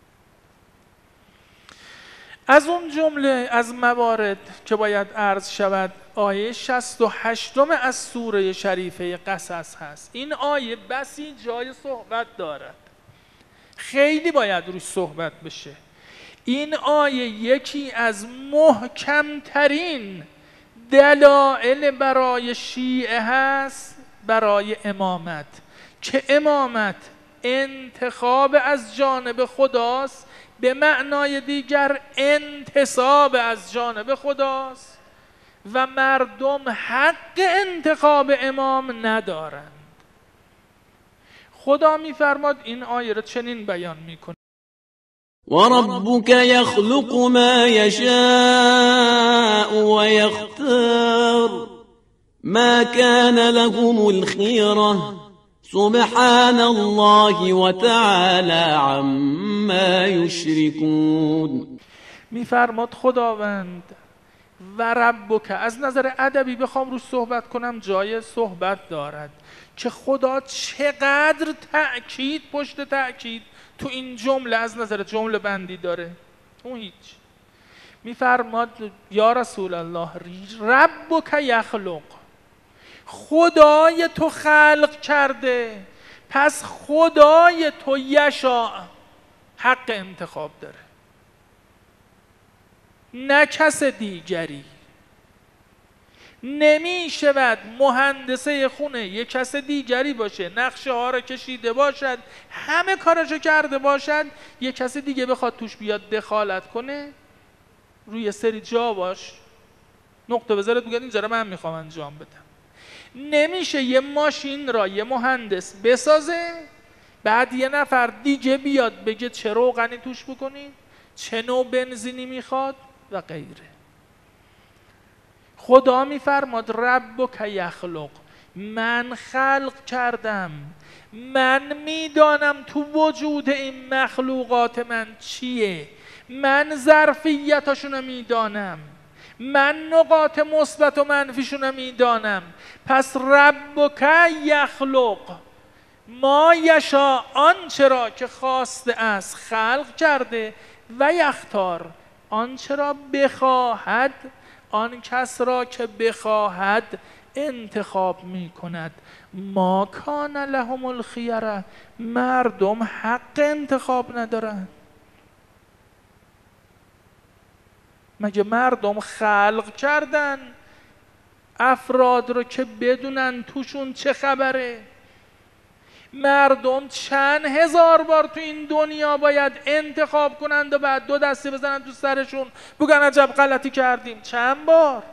از اون جمله از موارد که باید عرض شود آیه 68 از سوره شریفه قصص هست. این آیه بسی جای صحبت دارد، خیلی باید روش صحبت بشه. این آیه یکی از محکمترین دلایل برای شیعه هست برای امامت، که امامت انتخاب از جانب خداست، به معنای دیگر انتصاب از جانب خداست و مردم حق انتخاب امام ندارند. خدا می‌فرماد این آیه را چنین بیان می‌کنه: وربك يخلق ما يشاء ويختار ما كان لهم الخيرة سبحان الله وتعالى عما يشركون. میفرماد خداوند و ربک، از نظر ادبی بخوام روش صحبت کنم جای صحبت دارد که خدا چقدر تأکید پشت تأکید تو این جمله از نظر جمله بندی داره. اون هیچ. میفرماد یا رسول الله ربک یخلق، خدای تو خلق کرده، پس خدای تو یشاء حق انتخاب داره، نه کس دیگری. نمی شود مهندسه خونه یک کس دیگری باشه، نقشه ها را کشیده باشد، همه کارشو کرده باشد، یک کس دیگه بخواد توش بیاد دخالت کنه، روی سری جا باش نقطه بذارد بگید اینجا را من میخوام انجام بدم. نمیشه یه ماشین را یه مهندس بسازه بعد یه نفر دیگه بیاد بگه چه روغنی توش بکنی، چه نوع بنزینی میخواد و غیره. خدا میفرماد ربک یخلق، من خلق کردم، من میدانم تو وجود این مخلوقات من چیه، من ظرفیتاشونو میدانم، من نقاط مثبت و منفیشونو میدانم. پس ربک یخلق ما یشاء، آنچه را که خواسته است خلق کرده، و یختار، آنچه را بخواهد، آن کس را که بخواهد انتخاب می کند. ما کان لهم الخیره، مردم حق انتخاب ندارند. مگه مردم خلق کردن افراد رو که بدونن توشون چه خبره؟ مردم چند هزار بار تو این دنیا باید انتخاب کنند و بعد 2 دسته بزنن تو سرشون بگن عجب غلطی کردیم. چند بار؟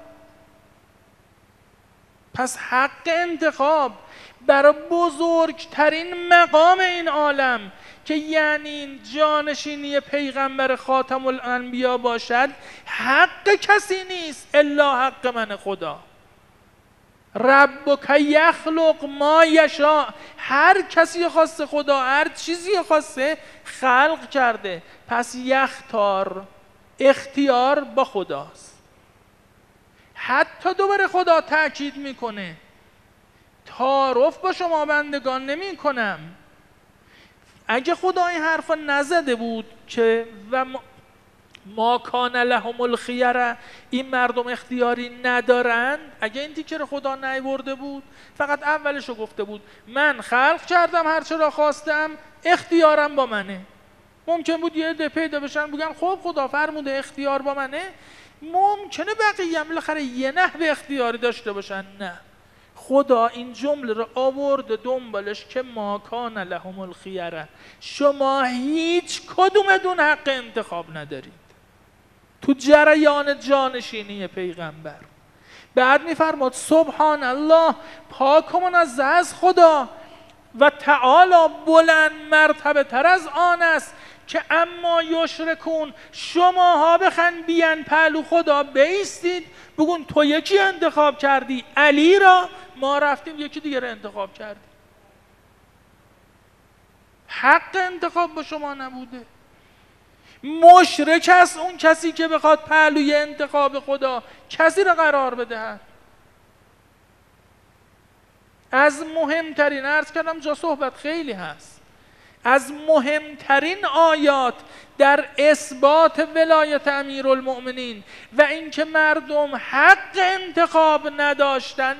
پس حق انتخاب برای بزرگترین مقام این عالم که یعنی جانشینی پیغمبر خاتم الانبیا باشد، حق کسی نیست الا حق من خدا. ربک یخلق ما یشاء، هر کسی خواسته خدا هر چیزی خواسته خلق کرده، پس یختار، اختیار با خداست. حتی دوباره خدا تأکید میکنه تعارف با شما بندگان نمی کنم. اگه خدا این حرفا نزده بود که و ما کان لهم الخیره، این مردم اختیاری ندارند، اگه این تیکه رو خدا نیورده بود، فقط اولشو گفته بود من خلق کردم هر چه را خواستم، اختیارم با منه، ممکن بود یه عده پیدا بشن بگن خب خدا فرموده اختیار با منه، ممکنه بقیه هم بالاخره یه نحوه اختیاری داشته باشن. نه، خدا این جمله رو آورده دنبالش که ما کان لهم الخیره، شما هیچ کدومتون حق انتخاب ندارید تو جریان جانشینی پیغمبر. بعد میفرماد سبحان الله، پاک و منزه از خدا و تعالی بلند مرتبه تر از آن است که اما یشرکون، شماها بخن بیان پهلو خدا بیستید بگون تو یکی انتخاب کردی علی را، ما رفتیم یکی دیگر انتخاب کردیم. حق انتخاب با شما نبوده. مشرک است اون کسی که بخواد پهلوی انتخاب خدا کسی را قرار بدهد. از مهمترین، عرض کردم جا صحبت خیلی هست، از مهمترین آیات در اثبات ولایت امیرالمؤمنین و اینکه مردم حق انتخاب نداشتن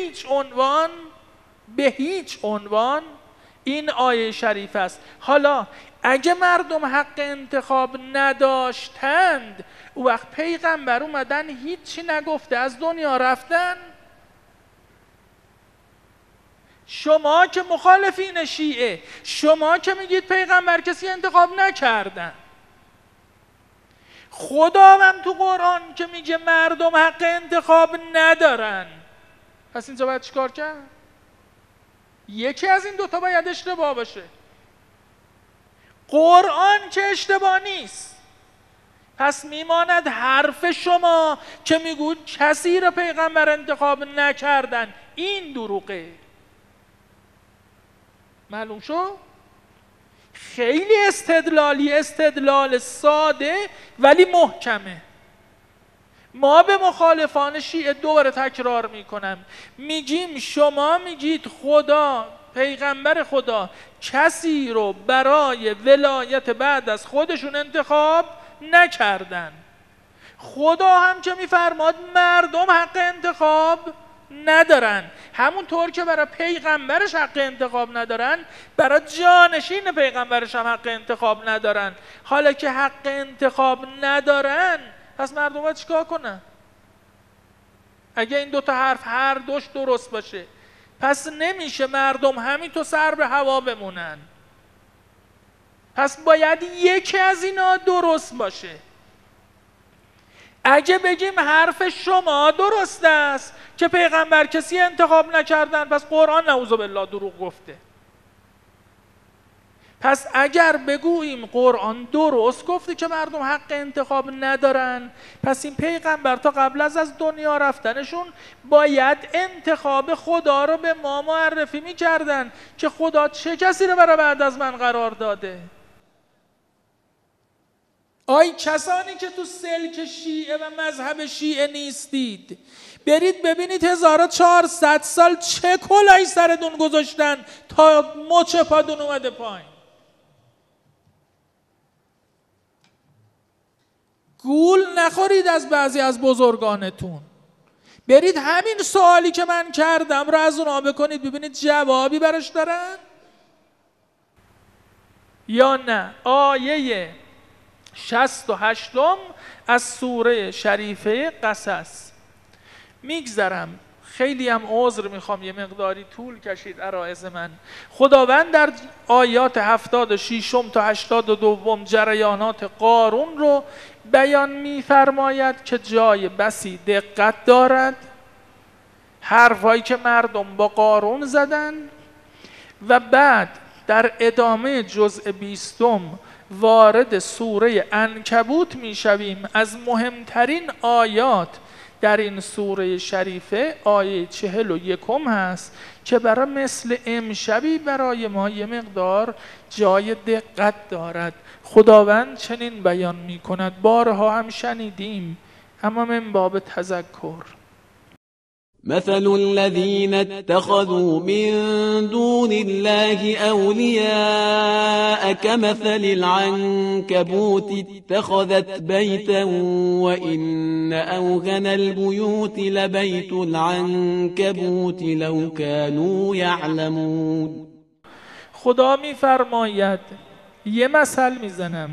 به هیچ عنوان این آیه شریف است. حالا اگه مردم حق انتخاب نداشتند، او وقت پیغمبر اومدن هیچی نگفته از دنیا رفتن؟ شما که مخالفین شیعه، شما که میگید پیغمبر کسی انتخاب نکردن، خدا هم تو قرآن که میگه مردم حق انتخاب ندارن، پس اینجا باید چیکار کرد؟ یکی از این دوتا باید اشتباه باشه. قرآن که اشتباه نیست، پس میماند حرف شما که میگود کسی را پیغمبر انتخاب نکردن، این دروغه. معلوم شو؟ خیلی استدلال ساده ولی محکمه. ما به مخالفان شیعه دوباره تکرار میکنم، میگیم شما میگید خدا، پیغمبر خدا کسی رو برای ولایت بعد از خودشون انتخاب نکردن. خدا هم که میفرماد مردم حق انتخاب ندارن، همونطور که برای پیغمبرش حق انتخاب ندارن، برای جانشین پیغمبرش هم حق انتخاب ندارن. حالا که حق انتخاب ندارن، پس مردم باید چیکار کنن؟ اگه این دوتا حرف هر دوش درست باشه، پس نمیشه مردم همینطور سر به هوا بمونن. پس باید یکی از اینا درست باشه. اگه بگیم حرف شما درست است که پیغمبر کسی انتخاب نکردن، پس قرآن نعوذ بالله دروغ گفته. پس اگر بگوییم قرآن درست گفته که مردم حق انتخاب ندارن، پس این پیغمبر تا قبل از دنیا رفتنشون باید انتخاب خدا رو به ما معرفی میکردن که خدا چه کسی رو برای بعد از من قرار داده. آی کسانی که تو سلک شیعه و مذهب شیعه نیستید، برید ببینید 1400 سال چه کلاهی سرتون گذاشتن تا مچ پاتون اومده پایین. گول نخورید از بعضی از بزرگانتون. برید همین سوالی که من کردم رو از اونا بکنید ببینید جوابی براش دارن یا نه. آیه 68 از سوره شریفه قصص. میگذرم، خیلی هم عذر میخوام، یه مقداری طول کشید عرایض من. خداوند در آیات 76 تا 82 جریانات قارون رو بیان میفرماید که جای بسی دقت دارد، حرفایی که مردم با قارون زدن. و بعد در ادامه جزء 20 وارد سوره عنکبوت میشویم. از مهمترین آیات در این سوره شریفه آیه 41 هست که برای مثل امشبی برای ما یه مقدار جای دقت دارد. خداوند چنین بیان می کند، بارها هم شنیدیم اما من باب تذکر. مثل الذين اتخذوا من دون الله أولياء كمثل العنكبوت اتخذت بيتا وإن أوهن البيوت لبيت العنكبوت لو كانوا يعلمون. خدا می فرماید یه مثل میزنم،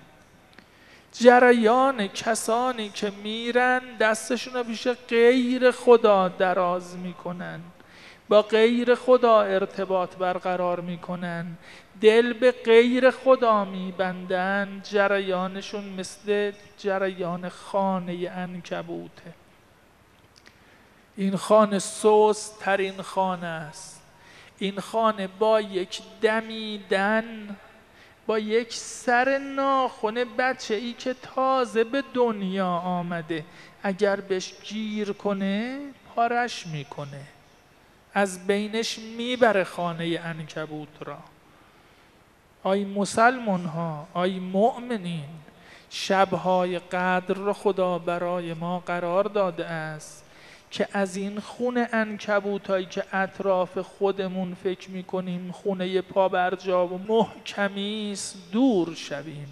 جریان کسانی که میرن دستشون رو پیش غیر خدا دراز میکنن، با غیر خدا ارتباط برقرار میکنن، دل به غیر خدا میبندن، جریانشون مثل جریان خانه عنکبوته. این خانه سست ترین خانه است. این خانه با یک دمیدن، با یک سر ناخن بچه ای که تازه به دنیا آمده اگر بهش گیر کنه پارش میکنه، از بینش میبره خانه عنکبوت را. آی مسلمان ها، آی مؤمنین، شبهای قدر را خدا برای ما قرار داده است که از این خونه عنکبوتایی که اطراف خودمون فکر میکنیم خونه پابرجا و محکمی است دور شویم.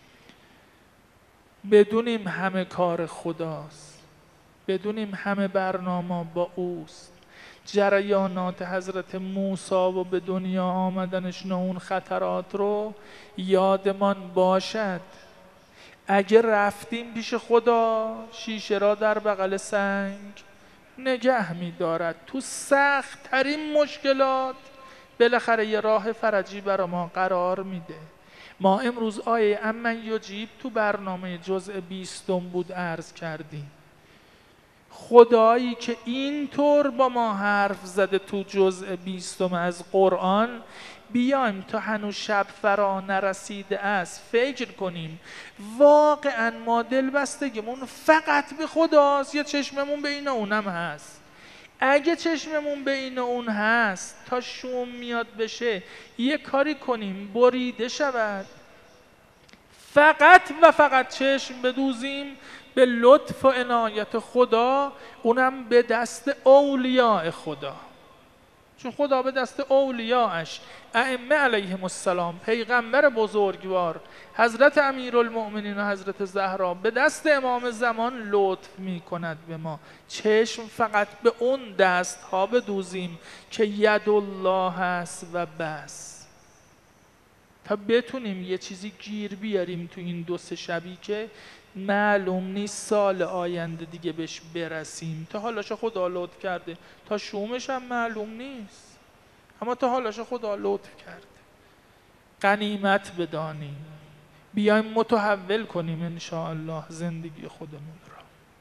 بدونیم همه کار خداست، بدونیم همه برنامه با اوست. جریانات حضرت موسی و به دنیا آمدنش نه اون خطرات رو یادمان باشد. اگه رفتیم پیش خدا، شیشه را در بغل سنگ نگه می دارد. تو سخت ترین مشکلات بالاخره یه راه فرجی برای ما قرار میده. ما امروز آیه امن یجیب تو برنامه جزء 20 بود عرض کردیم. خدایی که اینطور با ما حرف زده تو جزء 20 از قرآن، بیایم تا هنوز شب فرا نرسیده است فکر کنیم واقعا ما دلبستگیمون فقط به خداست یا چشممون بین اونم هست؟ اگه چشممون بین اون هست تا شوم میاد بشه یه کاری کنیم بریده شود، فقط و فقط چشم بدوزیم به لطف و عنایت خدا، اونم به دست اولیاء خدا. چون خدا به دست اولیاءش ائمه علیهم السلام، پیغمبر بزرگوار حضرت امیرالمؤمنین و حضرت زهرا، به دست امام زمان لطف می کند به ما. چشم فقط به اون دست ها بدوزیم که ید الله هست و بس، تا بتونیم یه چیزی گیر بیاریم تو این 2-3 شبی که معلوم نیست سال آینده دیگه بهش برسیم. تا حالاشو خدا لطف کرده، تا شومش هم معلوم نیست، اما تا حالاشو خدا لطف کرده. غنیمت بدانیم، بیایم متحول کنیم انشاءالله زندگی خودمون را.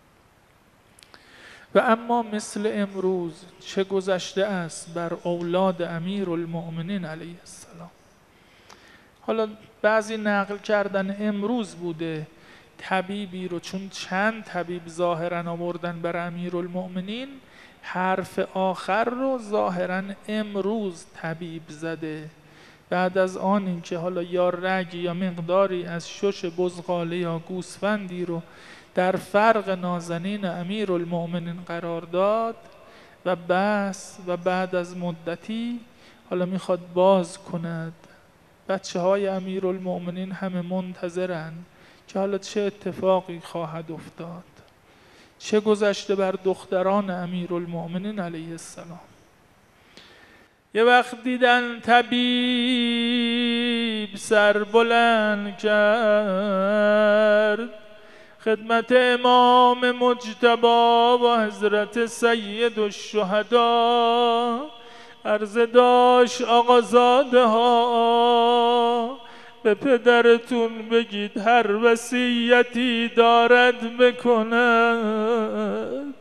و اما مثل امروز چه گذشته است بر اولاد امیرالمؤمنین علیه السلام. حالا بعضی نقل کردن امروز بوده، طبیبی رو، چون چند طبیب ظاهرا آوردن بر امیرالمؤمنین، حرف آخر رو ظاهرا امروز طبیب زده، بعد از آن اینکه حالا یا رگ یا مقداری از شش بزغاله یا گوسفندی رو در فرق نازنین امیرالمؤمنین قرار داد و بس، و بعد از مدتی حالا میخواد باز کند. بچه های امیرالمؤمنین همه منتظرن که حالا چه اتفاقی خواهد افتاد، چه گذشته بر دختران امیرالمؤمنین علیه السلام. یه وقت دیدن طبیب سر بلند کرد خدمت امام مجتبی و حضرت سید الشهدا، عرض داشت آقازاده ها به پدرتون بگید هر وصیتی دارد بکند.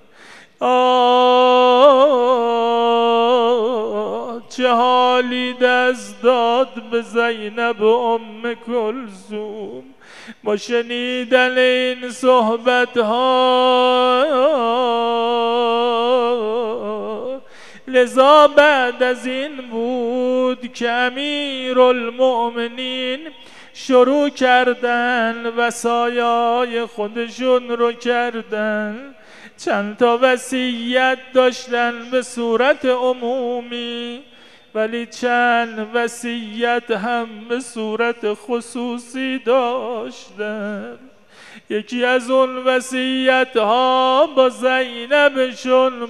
چه حالی دست داد به زینب ام کلثوم با شنیدن این صحبت ها. لذا بعد از این بود که امیرالمؤمنین شروع کردن وصایای خودشون رو کردن. چند تا وصیت داشتن به صورت عمومی، ولی چند وصیت هم به صورت خصوصی داشتن. یکی از اون وصیت ها با زینبشون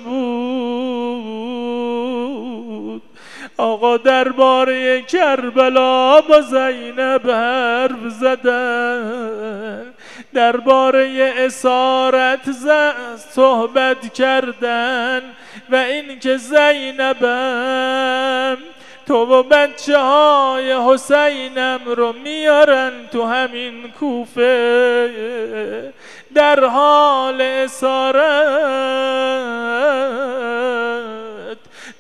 بود. آقا درباره کربلا با زینب حرف زدن، درباره اسارت صحبت کردن و این که زینبم تو و بچه های حسینم رو میارن تو همین کوفه در حال اسارت.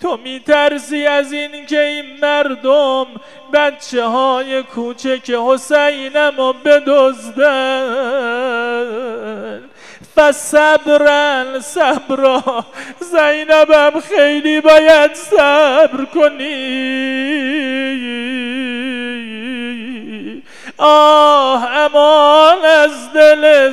تو میترسی از این که این مردم بچه های کوچک حسینمو بدزدن. فصبرن صبرا، زینبم خیلی باید صبر کنی. آه امان از دل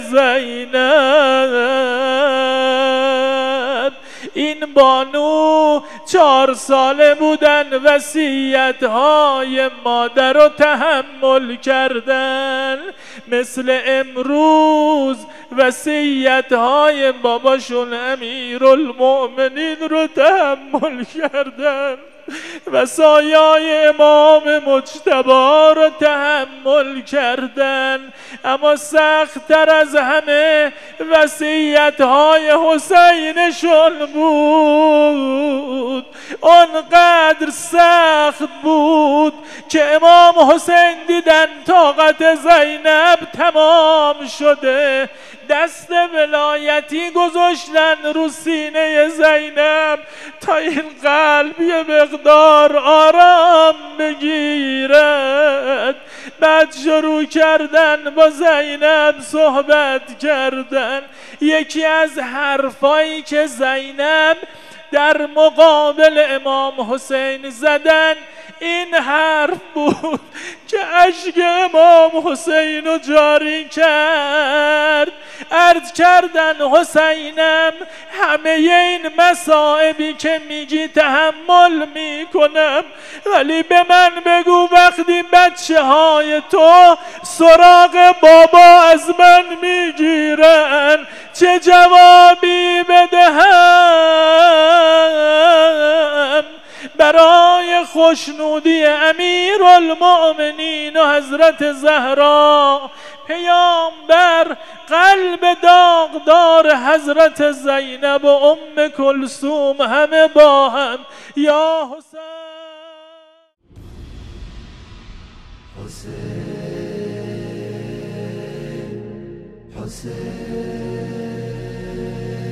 زینب. این بانو 4 ساله بودن، وصیت‌های مادر رو تحمل کردن. مثل امروز وصیت‌های باباشون امیرالمؤمنین رو تحمل کردن. وصایای امام مجتبی رو تحمل کردن. اما سخت‌تر از همه وصیت‌های حسینشون بود. آنقدر سخت بود که امام حسین دیدن طاقت زینب تمام شده، دست ولایتی گذاشتن رو سینه زینب تا این قلب یه مقدار آرام بگیرد. بعد شروع کردن با زینب صحبت کردن. یکی از حرفایی که زینب در مقابل امام حسین زدن این حرف بود که اشک امام حسین رو جاری کرد. عرض کردن حسینم همه این مصائبی که میگی تحمل میکنم، ولی به من بگو وقتی بچه های تو سراغ بابا از من میگیرن چه جوابی بدهم؟ برای خوشنودی امیرالمؤمنین و حضرت زهرا پیامبر قلب داغدار حضرت زینب و ام کلثوم همه با هم یا حسین حسین